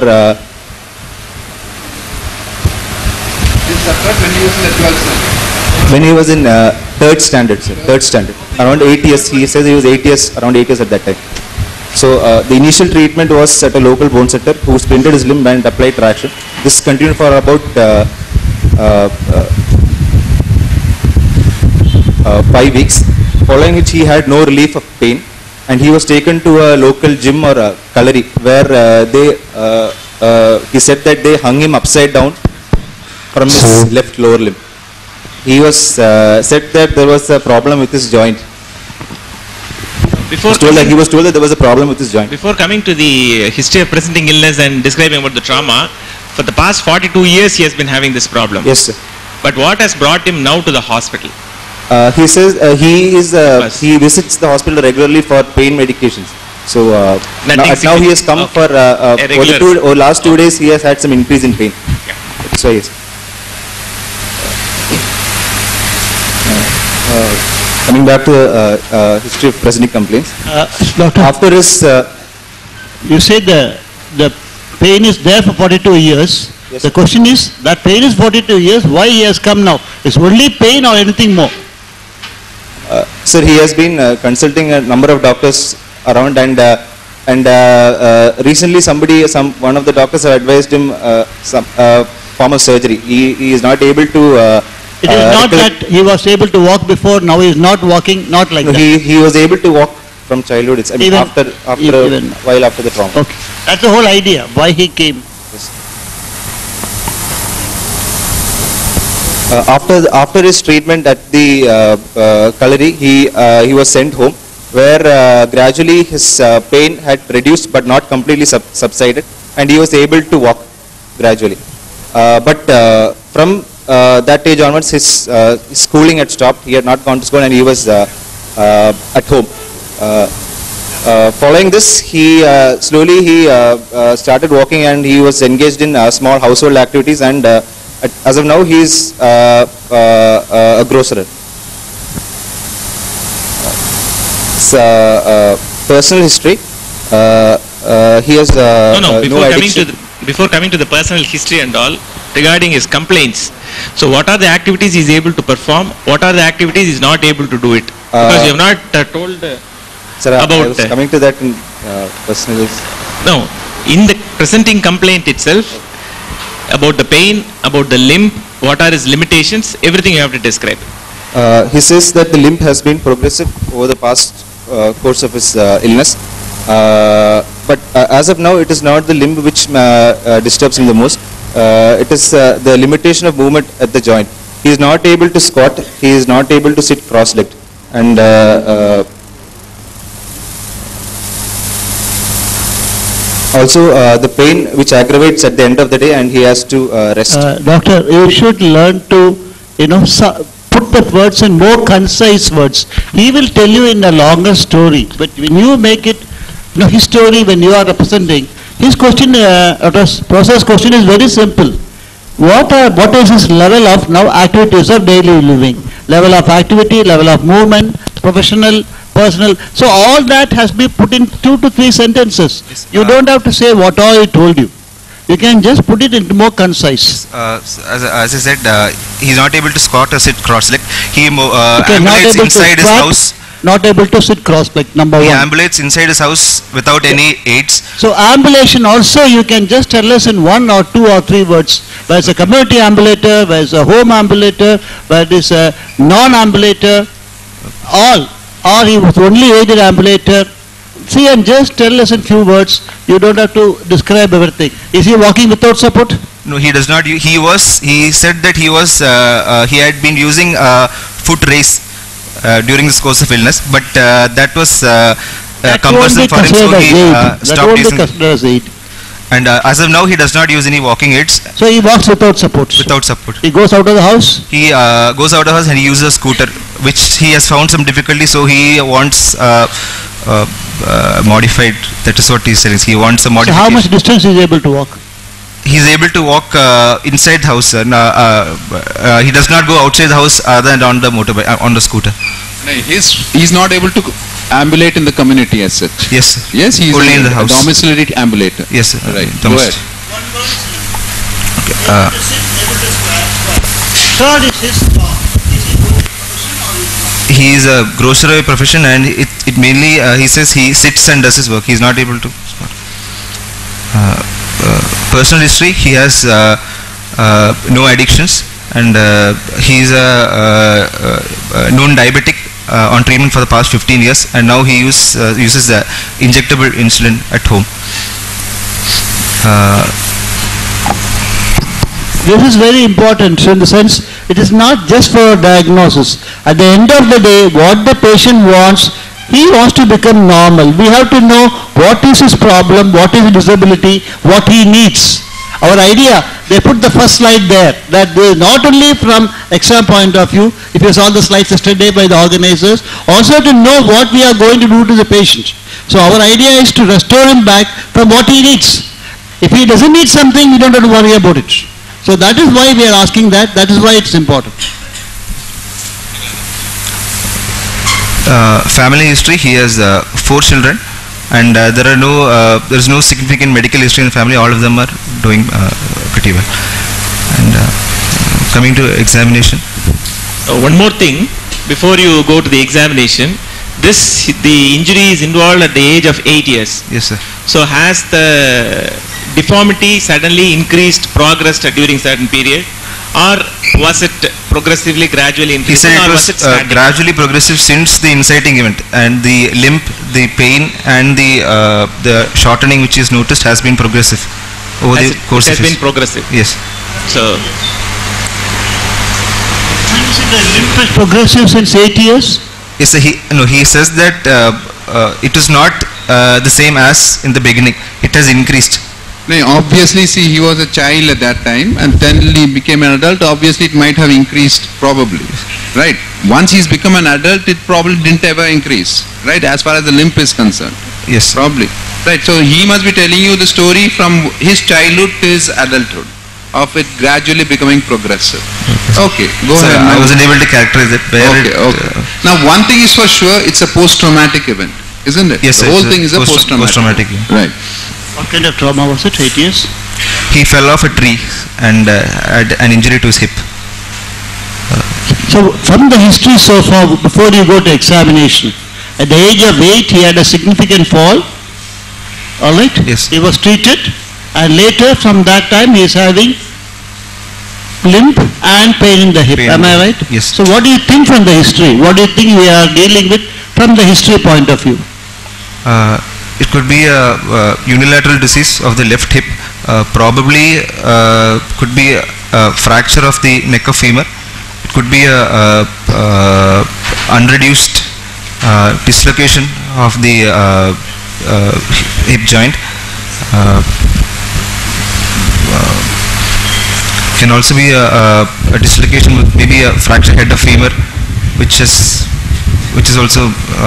This occurred when he was in the 12th standard. When he was in third standard, sir. Third standard. Around 8 years. He says he was 8 years, around 8 years at that time. So the initial treatment was at a local bone setter who splintered his limb and applied traction. This continued for about 5 weeks, following which he had no relief of pain, and he was taken to a local gym or a colliery where he said that they hung him upside down from his left lower limb. He was said that there was a problem with his joint. He was told that there was a problem with his joint. Before coming to the history of presenting illness and describing about the trauma, for the past 42 years he has been having this problem. Yes, sir. But what has brought him now to the hospital? He says he visits the hospital regularly for pain medications. So now he has come for last 2 days he has had some increase in pain. Yeah. So yes. Coming back to the history of presenting complaints. Doctor, After his you said the pain is there for 42 years. Yes, The question is, that pain is 42 years, why he has come now? Is only pain or anything more? sir, he has been consulting a number of doctors around, and recently one of the doctors have advised him some form of surgery. He is not able to. It is not that he was able to walk before, now he is not walking, not like that. He was able to walk from childhood. I mean, Even- after even- a while after the trauma. Okay, that's the whole idea, why he came. After his treatment at the colliery, he was sent home, where gradually his pain had reduced but not completely subsided, and he was able to walk gradually. But from that age onwards, his schooling had stopped. He had not gone to school, and he was at home. Following this, he slowly started walking, and he was engaged in small household activities, and as of now, he is a grocer. Personal history. He has no addiction. Before coming to the personal history and all, regarding his complaints, so what are the activities he is able to perform? What are the activities he is not able to do it? Because you have not told Sir, about I was coming to that in personal. no, in the presenting complaint itself, about the pain, about the limb, what are his limitations, everything you have to describe. He says that the limb has been progressive over the past course of his illness. But as of now, it is not the limb which disturbs him the most. It is the limitation of movement at the joint. He is not able to squat. He is not able to sit cross-legged. And also the pain which aggravates at the end of the day, and he has to rest. Doctor, you should learn to, put the words in more concise words. He will tell you in a longer story, but when you make it, his story when you are representing, his question, process question is very simple. What is his level of now activities of daily living? Level of activity, level of movement, professional, personal. So all that has been put in 2 to 3 sentences. Yes, You don't have to say what all he told you. You can just put it into more concise. As I said, he's not able to squat or sit cross-legged. He Okay, not ambulates able to inside his squat, house. not able to sit cross-legged, number He one. ambulates inside his house without any aids. So ambulation also you can just tell us in 1 or 2 or 3 words. Where is a community ambulator, where is a home ambulator, where is a non-ambulator, all. Or he was only aided ambulator. See, and just tell us in few words. You don't have to describe everything. Is he walking without support? No, he does not. He said that he had been using foot race during this course of illness, but that was cumbersome for him, so he stopped using it. And as of now, he does not use any walking aids. So he walks without support. Without support. He goes out of the house. He goes out of the house and he uses a scooter, which he has found some difficulty. So he wants modified. That is what he is saying. He wants a modification. So how much distance is he able to walk? He is able to walk inside the house. He does not go outside the house other than on the motorbike, on the scooter. No, he's not able to ambulate in the community as such. Yes, sir. Yes, he is only in the a house. domiciliary ambulator. Yes, sir. Right. Go Domicil- ahead. Third is his He is a grocery profession, and it mainly he says he sits and does his work. He is not able to. Personal history: he has no addictions, and he is a known diabetic on treatment for the past 15 years, and now he uses the injectable insulin at home. This is very important, so in the sense, it is not just for diagnosis. At the end of the day, what the patient wants, he wants to become normal. We have to know what is his problem, what is his disability, what he needs. Our idea, they put the first slide there, that they not only from exam point of view, if you saw the slides yesterday by the organizers, also to know what we are going to do to the patient. So our idea is to restore him back from what he needs. If he doesn't need something, we don't have to worry about it. So that is why we are asking that, that is why it's important. Family history: he has 4 children, and there is no significant medical history in the family. All of them are doing pretty well. And coming to examination. One more thing before you go to the examination. The injury is involved at the age of 8 years. Yes, sir. So has the deformity suddenly increased, progressed during certain period, or was it progressively, gradually He increasing, said or it was was it static? gradually progressive since the inciting event, and the limp, the pain, and the shortening which is noticed has been progressive over the course it of has been his. progressive. Yes. So The limp is progressive since 8 years. Yes, sir. He says that it is not the same as in the beginning. It has increased. No, obviously, see, he was a child at that time, and then he became an adult. Obviously, it might have increased, probably. Right. Once he's become an adult, it probably didn't ever increase. Right. As far as the limp is concerned. Yes. Probably. Right. So he must be telling you the story from his childhood to his adulthood, of it gradually becoming progressive. Okay. Go Sir, ahead. I wasn't able to characterize it. Okay. Now, one thing is for sure, it's a post-traumatic event, isn't it? Yes, the sir, whole it's thing is a post-traumatic. event. Right. What kind of trauma was it, 8 years? He fell off a tree and had an injury to his hip. So from the history so far, before you go to examination, at the age of 8 he had a significant fall, alright? Yes. He was treated, and later from that time he is having limp and pain in the hip, Pain. am I right? Yes. So what do you think from the history? What do you think we are dealing with from the history point of view? It could be a unilateral disease of the left hip. Probably could be a fracture of the neck of femur. It could be a unreduced dislocation of the hip joint. Can also be a dislocation with maybe a fractured head of femur, which is also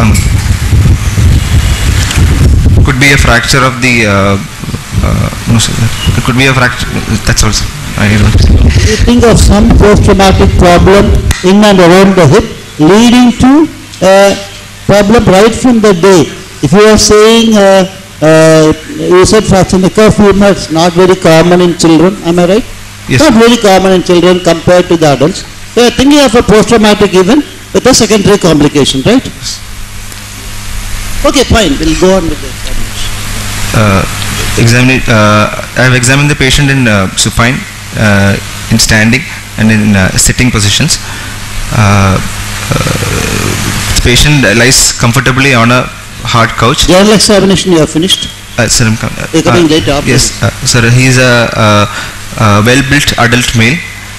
could be a fracture of the no, sir, it could be a fracture. That's also. I don't. You think of some post-traumatic problem in and around the hip leading to a problem right from the day. If you are saying, you said fracture neck of femur, it's not very common in children, am I right? Yes. Not very common in children compared to the adults. So you are thinking of a post-traumatic event with a secondary complication, right? Okay, fine, we'll go on with the examination. I have examined the patient in supine, in standing, and in sitting positions. The patient lies comfortably on a hard couch. General examination you have finished? Sir, You're coming later after yes, sir. He is a well-built adult male.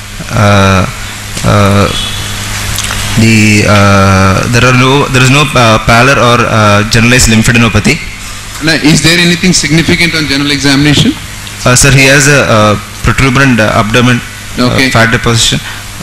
There is no pallor or generalized lymphadenopathy. Now, is there anything significant on general examination? Sir, he has a protuberant abdomen, Okay. fat deposition.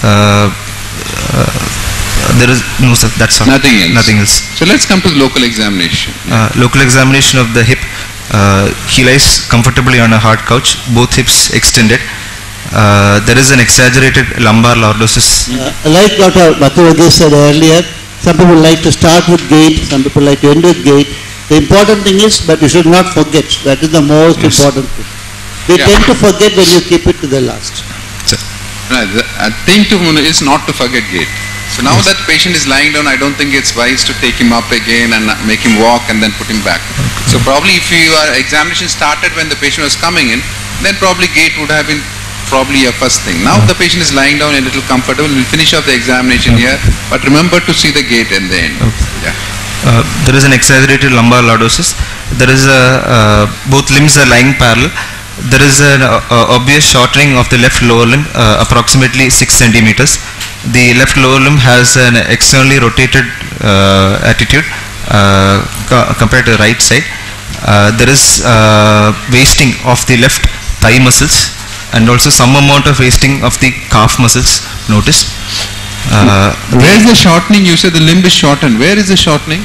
There is no, sir. That's all. Nothing else. Nothing else. So let's come to the local examination. Local examination of the hip. He lies comfortably on a hard couch, both hips extended. There is an exaggerated lumbar lordosis. Like Dr. Bhattavaggi said earlier, some people like to start with gait, some people like to end with gait. The important thing is, but you should not forget. That is the most important thing. We Yeah. tend to forget when you keep it to the last. Right. The thing to is not to forget gait. So now that the patient is lying down, I don't think it's wise to take him up again and make him walk and then put him back. So probably if your examination started when the patient was coming in, then probably gait would have been probably a first thing. Now the patient is lying down a little comfortable. We'll finish off the examination here, but remember to see the gait and the end. Yeah. There is an exaggerated lumbar lordosis. There is both limbs are lying parallel. There is an obvious shortening of the left lower limb, approximately 6 centimeters. The left lower limb has an externally rotated attitude compared to the right side. There is wasting of the left thigh muscles and also some amount of wasting of the calf muscles noticed. Where is the shortening? You said the limb is shortened. Where is the shortening?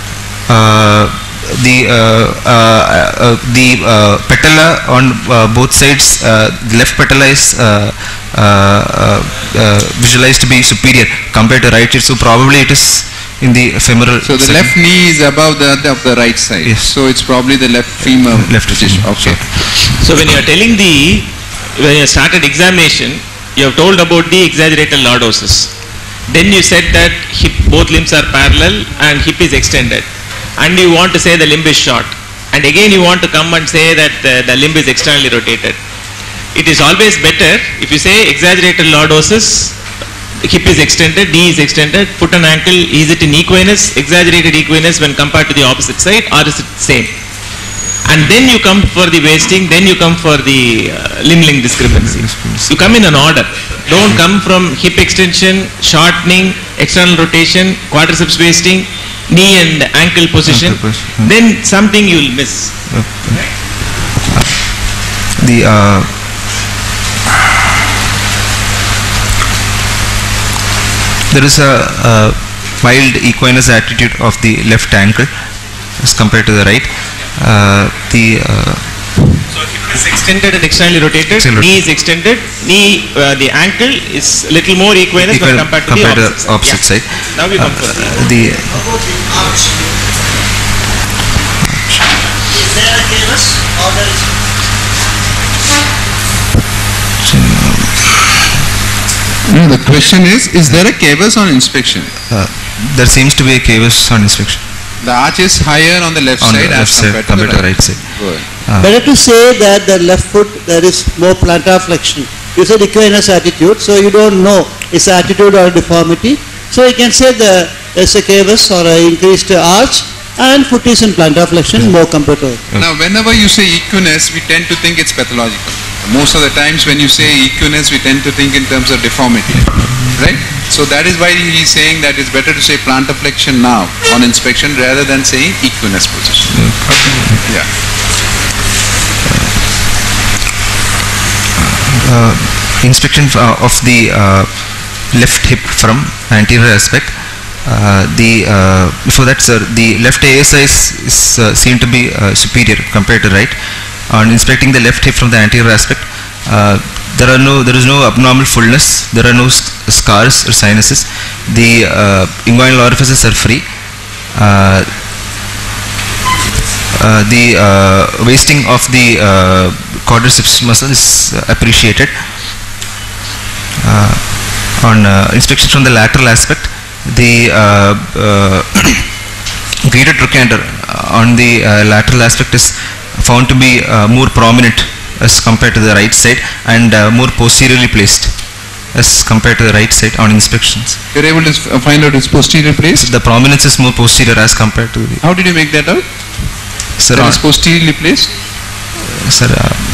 The patella on both sides, the left patella is visualized to be superior compared to right side, so probably it is in the femoral. So the segment. left knee is above the of the right side. Yes. So it's probably the left femur. Left position. femur, Okay. So when you are telling when you started examination, you have told about the exaggerated lordosis. Then you said that both limbs are parallel and hip is extended. And you want to say the limb is short. And again you want to come and say that the limb is externally rotated. It is always better if you say exaggerated lordosis, hip is extended, knee is extended, foot and ankle, is it in equinus, exaggerated equinus when compared to the opposite side, or is it same? And then you come for the wasting, then you come for the limb length discrepancy. You come in an order. Don't come from hip extension, shortening, external rotation, quadriceps wasting, knee and ankle position. Then something you will miss. There is a mild equinus attitude of the left ankle as compared to the right. So hip is extended and externally rotated, knee is extended, the ankle is little more equinus when compared to the opposite side. Yeah. Now we come for Is the there a cavus or there is? No, the question is there a cavus on inspection? There seems to be a cavus on inspection The arch is higher on the left on side the left as side compared to the right. side. Good. Better to say that the left foot there is more plantar flexion. You said equinus attitude, so you don't know it's attitude or deformity. So you can say there's a cavus or an increased arch and foot is in plantar flexion more compared to. Now, whenever you say equinus, we tend to think it's pathological. Most of the times when you say equinus, we tend to think in terms of deformity, right? So that is why he is saying that it's better to say plantar flexion now on inspection rather than saying equinus position. Yeah. Inspection of the left hip from anterior aspect. Before that, sir, the left ASI is seen to be superior compared to right. On inspecting the left hip from the anterior aspect, there is no abnormal fullness. There are no scars or sinuses. The inguinal orifices are free. The wasting of the quadriceps muscle is appreciated. On inspection from the lateral aspect, the graded trochanter on the lateral aspect is found to be more prominent as compared to the right side and more posteriorly placed. as compared to the right side on inspections. You're able to find out its posterior placed? The prominence is more posterior as compared to the... How did you make that out? Sir, That is posteriorly placed? sir,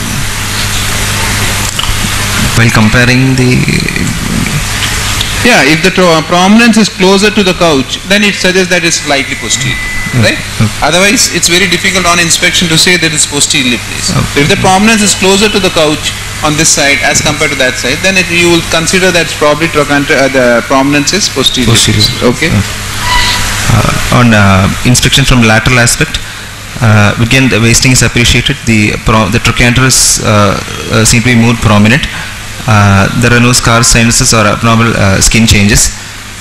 while comparing the... Yeah, if the prominence is closer to the couch, then it suggests that it's slightly posterior, right? Otherwise, it's very difficult on inspection to say that it's posteriorly placed. If the prominence is closer to the couch on this side as compared to that side, then you will consider that probably the prominence is posterior. Okay. On inspection from lateral aspect, again the wasting is appreciated. The trochanterus seem to be more prominent. There are no scar sinuses or abnormal skin changes.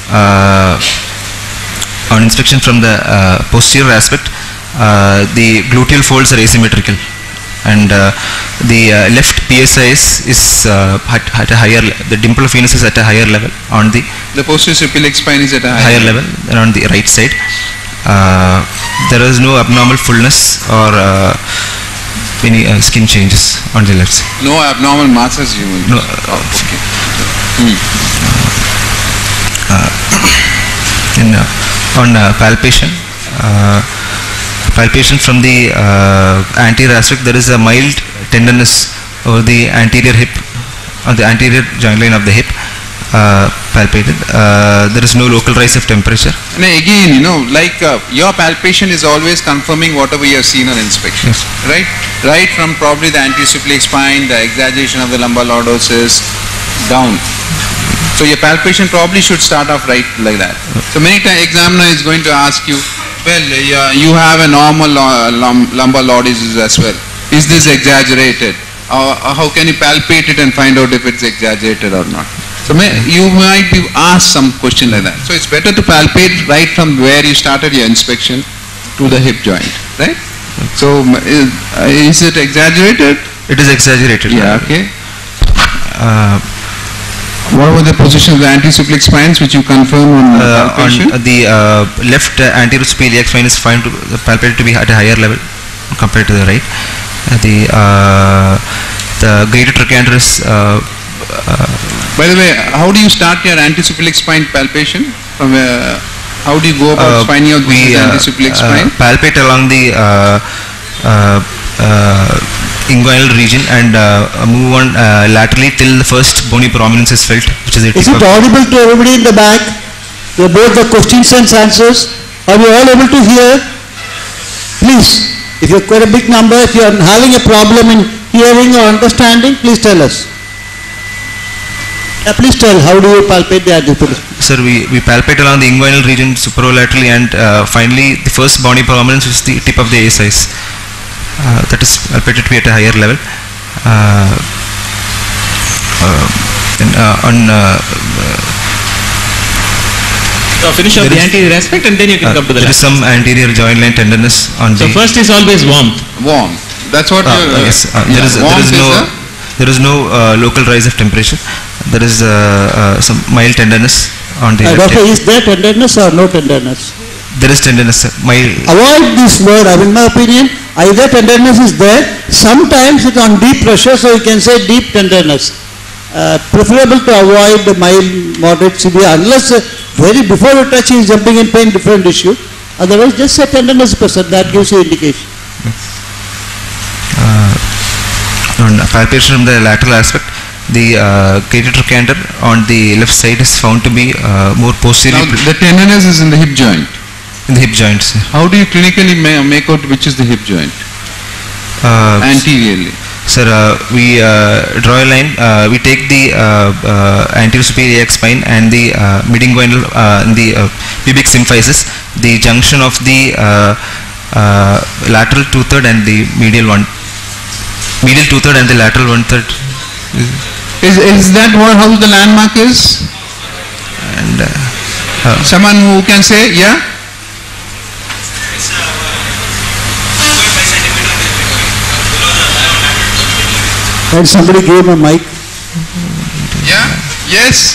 On inspection from the posterior aspect, the gluteal folds are asymmetrical, and the left PSI is at a higher, the dimple of venous is at a higher level on the posterior suprailiac spine is at a higher level than on the right side. There is no abnormal fullness or any skin changes on the left side. No abnormal masses you mean? No. Okay. On palpation, palpation from the anterior aspect, there is a mild tenderness over the anterior hip, on the anterior joint line of the hip, palpated. There is no local rise of temperature. And again, like your palpation is always confirming whatever you have seen on inspection, Yes. right? Right from probably the anterior suprailiac spine, the exaggeration of the lumbar lordosis, down. So your palpation probably should start off right like that. So many times examiner is going to ask you, well, you have a normal lumbar lordosis as well. Is this exaggerated? How can you palpate it and find out if it's exaggerated or not? So you might be asked some question like that. So it's better to palpate right from where you started your inspection to the hip joint, right? So is it exaggerated? It is exaggerated. Yeah, okay. What were the positions of the anterosuprailiac spines which you confirm on palpation? On the left anterior suprailiac spine is found to palpated to be at a higher level compared to the right. The greater trochanterus. By the way, how do you start your anterosuprailiac spine palpation? From how do you go about finding out the anterosuprailiac spine? Palpate along the inguinal region and move on laterally till the first bony prominence is felt, which is it. Is it audible to everybody in the back? Both the questions and answers. Are you all able to hear? Please, if you're quite a big number, if you are having a problem in hearing or understanding, please tell us. Please tell, how do you palpate the anterosuprailiac? Sir, we palpate along the inguinal region superolaterally, and finally the first bony prominence is the tip of the ASIs. That is palpated to be at a higher level. Finish off the anterior aspect and then you can come to the there is some anterior joint line tenderness on So the... first is always warmth. Warm. That's what yes, there is no local rise of temperature. There is some mild tenderness on the left Doctor, hip. is there tenderness or no tenderness? There is tenderness, sir. Mild. Avoid this word. In my opinion, either tenderness is there, sometimes it's on deep pressure, so you can say deep tenderness. Preferable to avoid the mild, moderate, severe, unless very before you touch is jumping in pain, different issue. Otherwise, just say tenderness person, that gives you indication. On palpation from the lateral aspect, the greater trochanter on the left side is found to be more posterior. Now, the tenderness is in the hip joint. In the hip joint, sir. How do you clinically make out which is the hip joint? Anteriorly. Sir, we draw a line. We take the anterior superior spine and the mid-inguinal and the pubic symphysis, the junction of the lateral 2/3 and the medial 2/3 and the lateral 1/3. Is that how the landmark is? And someone who can say, yeah? Can somebody give him a mic? Yeah? Yes?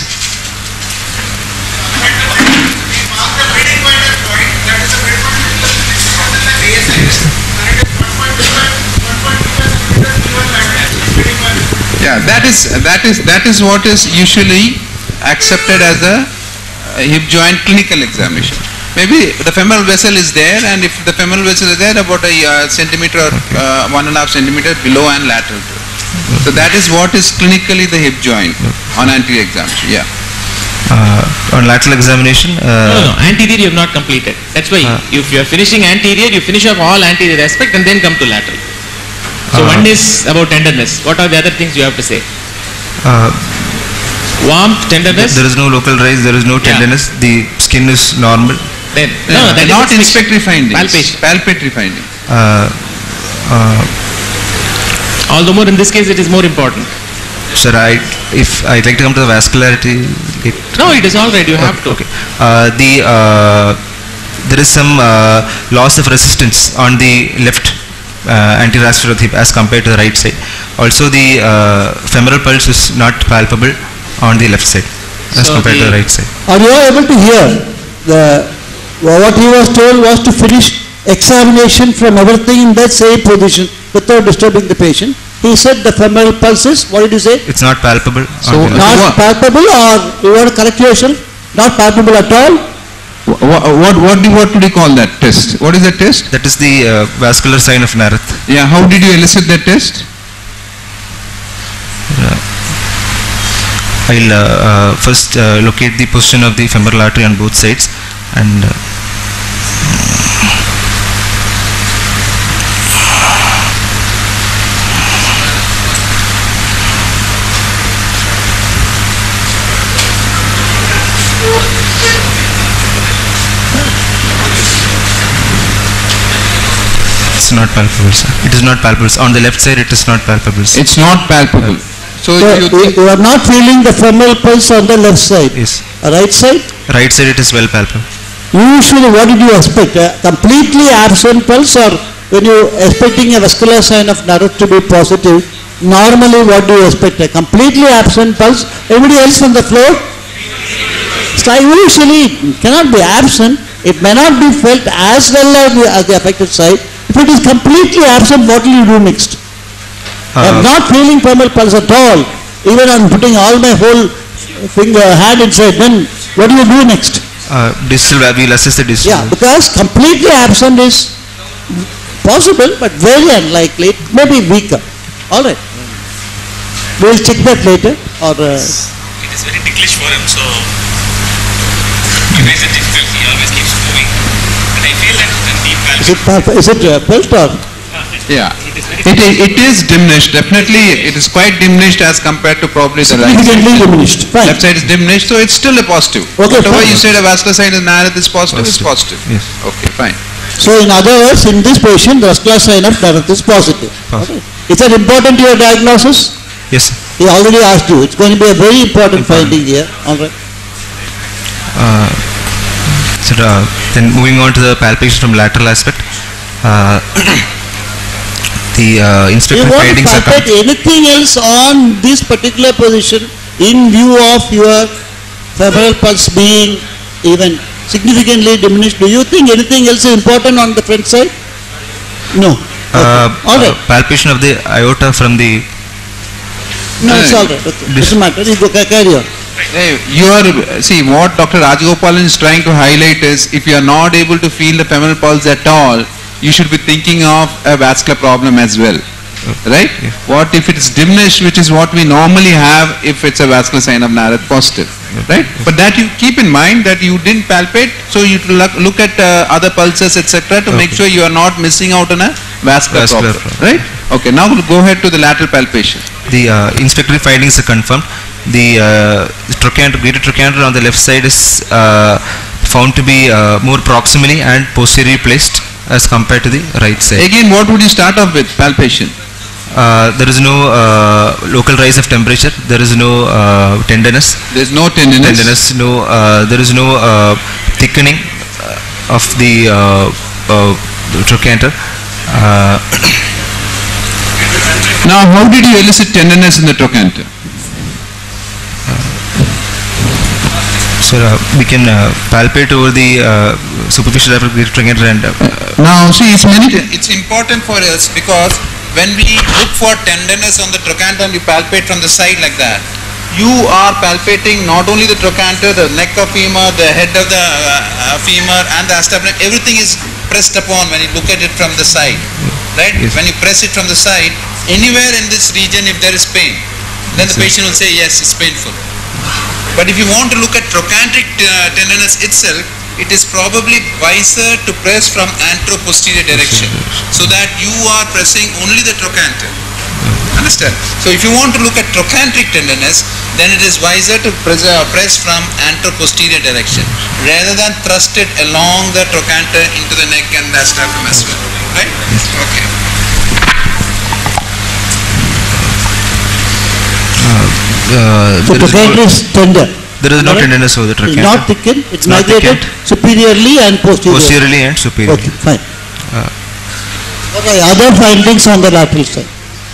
Yeah, That is what is usually accepted as a hip joint clinical examination. Maybe the femoral vessel is there, and if the femoral vessel is there, about a centimeter or 1.5 centimeter below and lateral to it. So that is what is clinically the hip joint on anterior examination. Yeah. On lateral examination. No, anterior you have not completed. That's why if you are finishing anterior, you finish off all anterior aspect and then come to lateral. So one is about tenderness. What are the other things you have to say? Warmth, tenderness. There is no local rise. There is no tenderness. The skin is normal. Then no, that not is inspectory findings. Palpation. Palpatory findings. All the more in this case, it is more important. Sir, if I'd like to come to the vascularity. No, it is all right. You have to. Okay. There is some loss of resistance on the left anterior aspect of the hip as compared to the right side. Also, the femoral pulse is not palpable on the left side as compared to the right side. Are you able to hear what he was told was to finish examination from everything in that same position without disturbing the patient? He said the femoral pulses, what did you say? It's not palpable. So, Not palpable, or you want to correct yourself? Not palpable at all? What do you call that test? What is that test? That is the vascular sign of Narath. Yeah, how did you elicit that test? I'll first locate the position of the femoral artery on both sides and it's not palpable, sir. It is not palpable. On the left side, it is not palpable, sir. It's not palpable. So you are not feeling the femoral pulse on the left side? Yes. Right side? Right side, it is well palpable. Usually, what did you expect? A completely absent pulse, or when you expecting a vascular sign of Narath to be positive, normally what do you expect? A completely absent pulse? Everybody else on the floor? Usually, it cannot be absent. It may not be felt as well as the affected side. If it is completely absent, what will you do next? I am not feeling femoral pulse at all. Even I am putting all my whole hand inside. Then what do you do next? Distal, we will assess the distal. Yeah, because completely absent is possible, but very unlikely. It may be weaker. All right. We will check that later. Or it is very ticklish for him, so he finds it difficult. He always keeps moving, and I feel that the deep palpation. is it felt or? Yeah, it is diminished. Definitely, it is quite diminished as compared to probably the right side. Significantly diminished. Fine. Left side is diminished, so it's still a positive. Okay, whatever fine. you said a vascular sign of Narath is positive, it's positive. Yes. Okay, fine. So in other words, in this patient, the vascular sign of Narath is positive. Okay. Is that important to your diagnosis? Yes, sir. He already asked you. It's going to be a very important finding here. All right. So then moving on to the palpation from lateral aspect. The You inspector want to findings are palpate anything else on this particular position in view of your femoral pulse being even significantly diminished? Do you think anything else is important on the front side? No. Okay. All right. palpation of the aorta from the No, it's all right. Okay. Doesn't matter. You go carry on. Hey, see what Dr. Rajagopalan is trying to highlight is, if you are not able to feel the femoral pulse at all, you should be thinking of a vascular problem as well, right? Yeah. What if it is diminished, which is what we normally have if it's a vascular sign of Narath positive, right? But that you keep in mind that you didn't palpate, so you look at other pulses, etc., to make sure you are not missing out on a vascular problem, right? Okay, now we'll go ahead to the lateral palpation. The inspectory findings are confirmed. The trochanter, greater trochanter on the left side is found to be more proximally and posteriorly placed as compared to the right side. Again, what would you start off with palpation? There is no local rise of temperature. There is no tenderness. There is no tenderness. No, there is no thickening of the trochanter. Now, how did you elicit tenderness in the trochanter? So we can palpate over the superficial lateral greater trochanter and now see, it's important for us because when we look for tenderness on the trochanter and you palpate from the side like that, you are palpating not only the trochanter, the neck of femur, the head of the femur and the acetabulum, everything is pressed upon when you look at it from the side, right? Yes. When you press it from the side, anywhere in this region if there is pain, then the patient will say yes, it's painful. But if you want to look at trochanteric tenderness itself, it is probably wiser to press from antero-posterior direction, so that you are pressing only the trochanter. Understand? So if you want to look at trochanteric tenderness, then it is wiser to press from antero-posterior direction, rather than thrust it along the trochanter into the neck and the acetabulum as well. Right? Okay. So trochanter is tender. There is no tenderness over the It's trochanter. not thickened, it's not migrated thickened. superiorly and posteriorly. Posteriorly and superiorly. Okay, fine. What are other findings on the lateral side?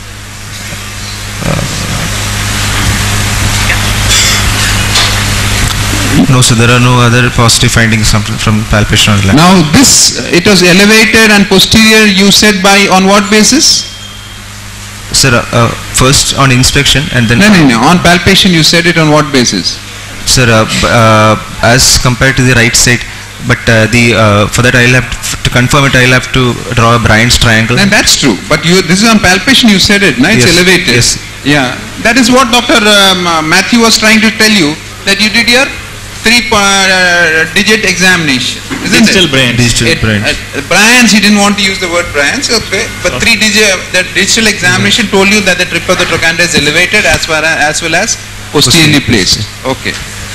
No, so there are no other positive findings from palpation on the lateral. Now this, it was elevated and posterior, you said by on what basis? Sir, first on inspection and then... No. On palpation you said it on what basis? Sir, as compared to the right side, but for that I'll have to confirm it, I'll have to draw a Bryan's triangle. And that's true, but this is on palpation you said it, no? It's Yes, elevated. yes. Yeah, that is what Dr. Matthew was trying to tell you, that you did your 3-digit examination, isn't Digital it? brain. Digital brain. Bryan's, he didn't want to use the word Bryan's, okay, but 3-digit, that digital examination told you that the tip of the trochanter is elevated as well as posteriorly placed. Okay.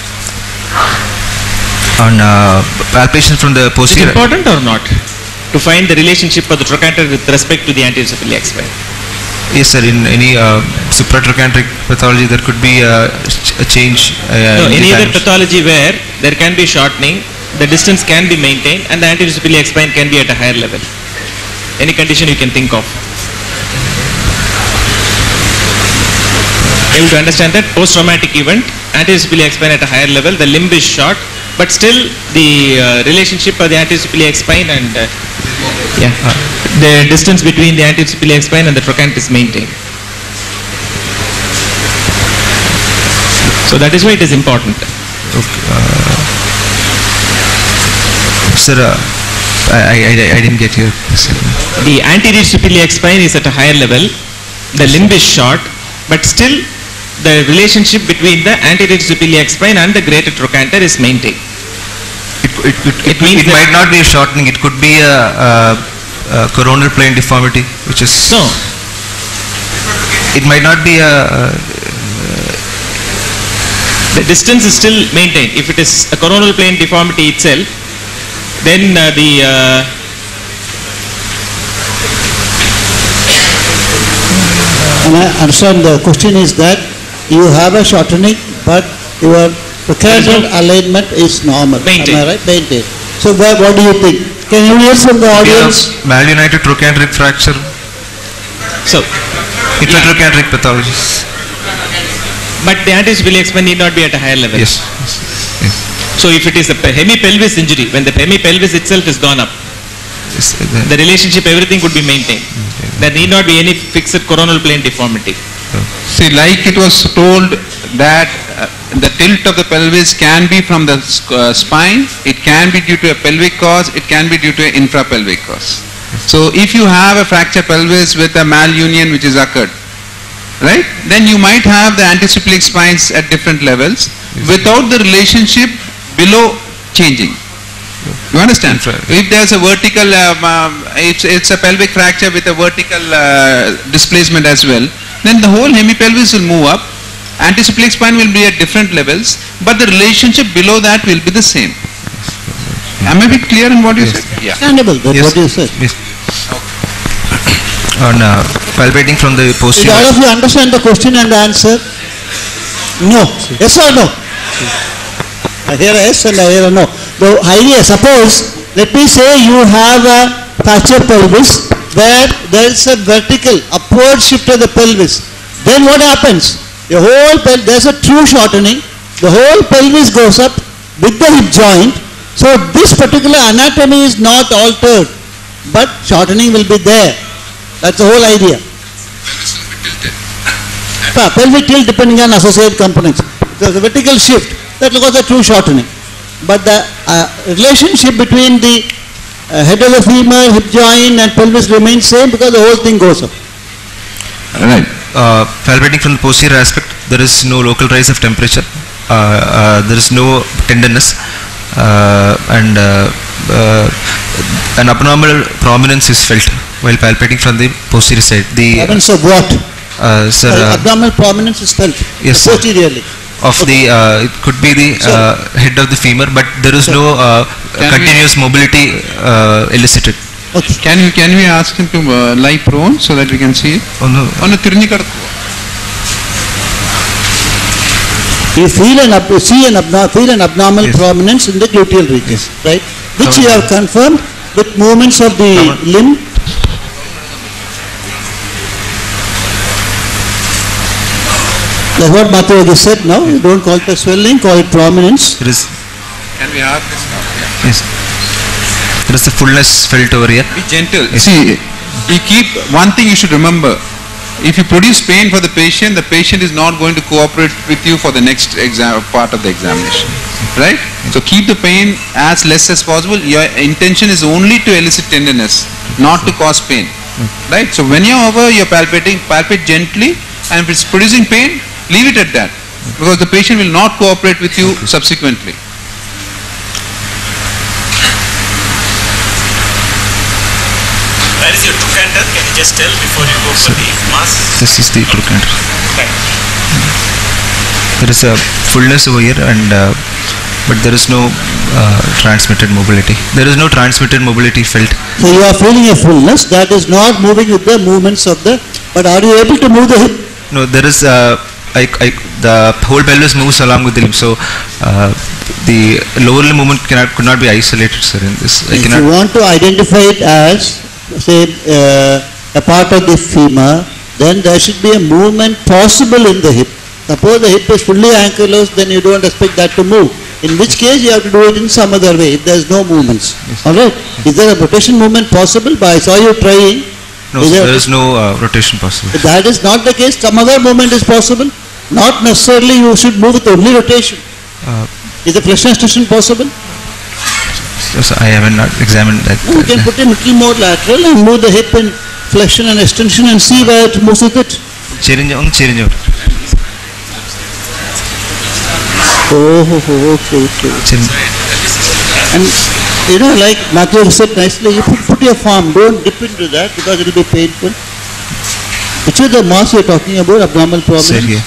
On palpation from the Is it posterior... important or not to find the relationship of the trochanter with respect to the anterior iliac spine? Yes, sir, in any supratrochanteric pathology there could be a change. No, in the any other dimension. pathology where there can be shortening, the distance can be maintained and the anterior iliac spine can be at a higher level. Any condition you can think of. Able to understand that post-traumatic event, anterior iliac spine at a higher level, the limb is short, but still the relationship of the anterior iliac spine and the distance between the anterior iliac spine and the trochanter is maintained. So that is why it is important. Sir, I didn't get your question. The anterior iliac spine is at a higher level, the limb is short, but still the relationship between the anterior iliac spine and the greater trochanter is maintained. It might not be a shortening, it could be a coronal plane deformity, which is... No. It might not be a... The distance is still maintained. If it is a coronal plane deformity itself, then And I understand the question is that you have a shortening, but your trochanter alignment is normal. Maintained. Am I right? Maintained. So what do you think? Can you hear from the audience? Malunited trochanteric fracture, so, intratrochanteric pathologies. but the anterior iliac spine need not be at a higher level. Yes. So if it is a hemipelvis injury, when the hemipelvis itself is gone up, Yes, the relationship, everything could be maintained. There need not be any fixed coronal plane deformity. See, like it was told that the tilt of the pelvis can be from the spine, it can be due to a pelvic cause, it can be due to an infrapelvic cause. So if you have a fractured pelvis with a malunion which is occurred, right, then you might have the anticipilic spines at different levels without the relationship below changing. You understand? If there's a vertical, it's a pelvic fracture with a vertical displacement as well, then the whole hemipelvis will move up, anticipilic spine will be at different levels, but the relationship below that will be the same. Am I clear in what you said? Yeah. Understandable, that's Yes. what you said. Yes. On palpating from the Did posterior... all of you understand the question and the answer? No. Yes or no? I hear a yes and I hear a no. The idea, suppose, let me say you have a fractured pelvis where there is a vertical upward shift of the pelvis. Then what happens? The whole there's a true shortening. The whole pelvis goes up with the hip joint. So this particular anatomy is not altered, but shortening will be there. That's the whole idea. pelvic tilt depending on associated components. There's a vertical shift, that will cause a true shortening. But the relationship between the head of the femur, hip joint and pelvis remains same because the whole thing goes up. Right. Palpating from the posterior aspect, there is no local rise of temperature, there is no tenderness, and an abnormal prominence is felt while palpating from the posterior side. The prominence of what? Sir, abdominal prominence is felt yes, posteriorly. Of the it could be the head of the femur, but there is no continuous mobility elicited. Okay. Can we ask him to lie prone so that we can see it? You feel an abnormal prominence in the gluteal region, right? Which you have confirmed with movements of the limb. That's what Matthew just said now. You don't call it a swelling, call it prominence. It is. Can we have this now? Yeah. Yes. There is a fullness felt over here. Be gentle. Yes. See, one thing you should remember. If you produce pain for the patient is not going to cooperate with you for the next part of the examination. Right? So keep the pain as less as possible. Your intention is only to elicit tenderness, not to cause pain. Right? So whenever you're palpating, palpate gently, and if it's producing pain, leave it at that. Because the patient will not cooperate with you subsequently. Where is your trochanter? Can you just tell before you go for the mass? This is the trochanter. Right. There is a fullness over here, and but there is no transmitted mobility. There is no transmitted mobility felt. So you are feeling a fullness that is not moving with the movements of the. But are you able to move the hip? No, there is the whole pelvis moves along with the limb. So the lower limb movement could not be isolated, sir. In this, if you want to identify it as say a part of the femur, then there should be a movement possible in the hip. Suppose the hip is fully ankylosed, then you don't expect that to move. In which case you have to do it in some other way if there is no movements. Yes. Alright? Yes. Is there a rotation movement possible? But I saw you trying. No, there is no rotation possible. If that is not the case, some other movement is possible. Not necessarily you should move with only rotation. Is the flexion extension possible? Yes, I haven't examined that. No, you can put in a little more lateral and move the hip in flexion and extension and see where it moves with it. Okay. And you know, like Matthew said nicely, you put your palm, don't dip into that because it will be painful. Which is the mass you are talking about, abdominal prominence? Sir,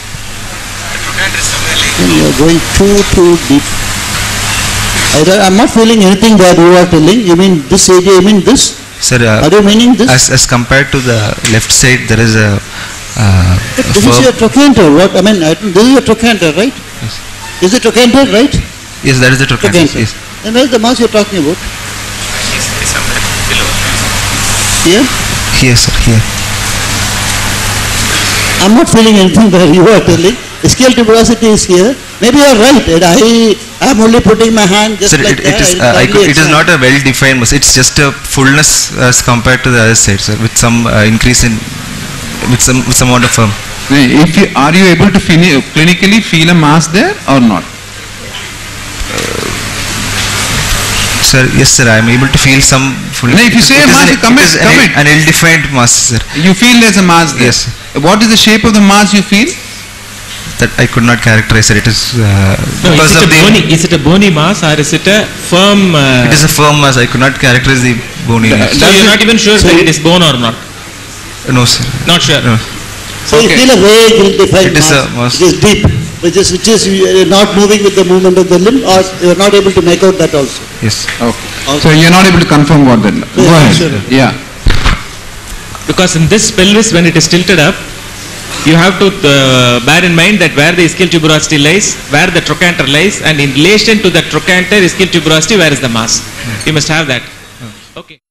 and you are going too deep. I am not feeling anything that you are telling. You mean this area, you mean this? Sir, are you meaning this? As compared to the left side, there is a this is your trochanter. What I mean, this is your trochanter, right? Yes. Is it trochanter, right? Yes, that is the trochanter. Yes. And where is the mass you are talking about? It's somewhere below. Here? Here, sir, here. I am not feeling anything that you are telling. Ischial tuberosity is here. Maybe you are right. I am only putting my hand just sir, like that. It is not a well-defined mass. It's just a fullness as compared to the other side, sir, with some increase in, with some amount of firm. Are you able to clinically feel a mass there or not? Sir, yes, sir. I am able to feel some fullness. No, if you say a mass, commit. An ill-defined mass, sir. You feel there's a mass there. Yes. What is the shape of the mass you feel? That I could not characterize it. It is because is it a bony mass or is it a firm? It is a firm mass. I could not characterize the bony mass. So you are not even sure that it is bone or not? No, sir. Not sure. No. So you feel a vague ill-defined mass. It is deep, which is not moving with the movement of the limb, or you are not able to make out that also. Yes. Okay. So you are not able to confirm what that. Go ahead. Sure. Yeah. Because in this pelvis, when it is tilted up, you have to bear in mind that where the ischial tuberosity lies, where the trochanter lies, and in relation to the trochanter, ischial tuberosity, where is the mass? You must have that. Okay.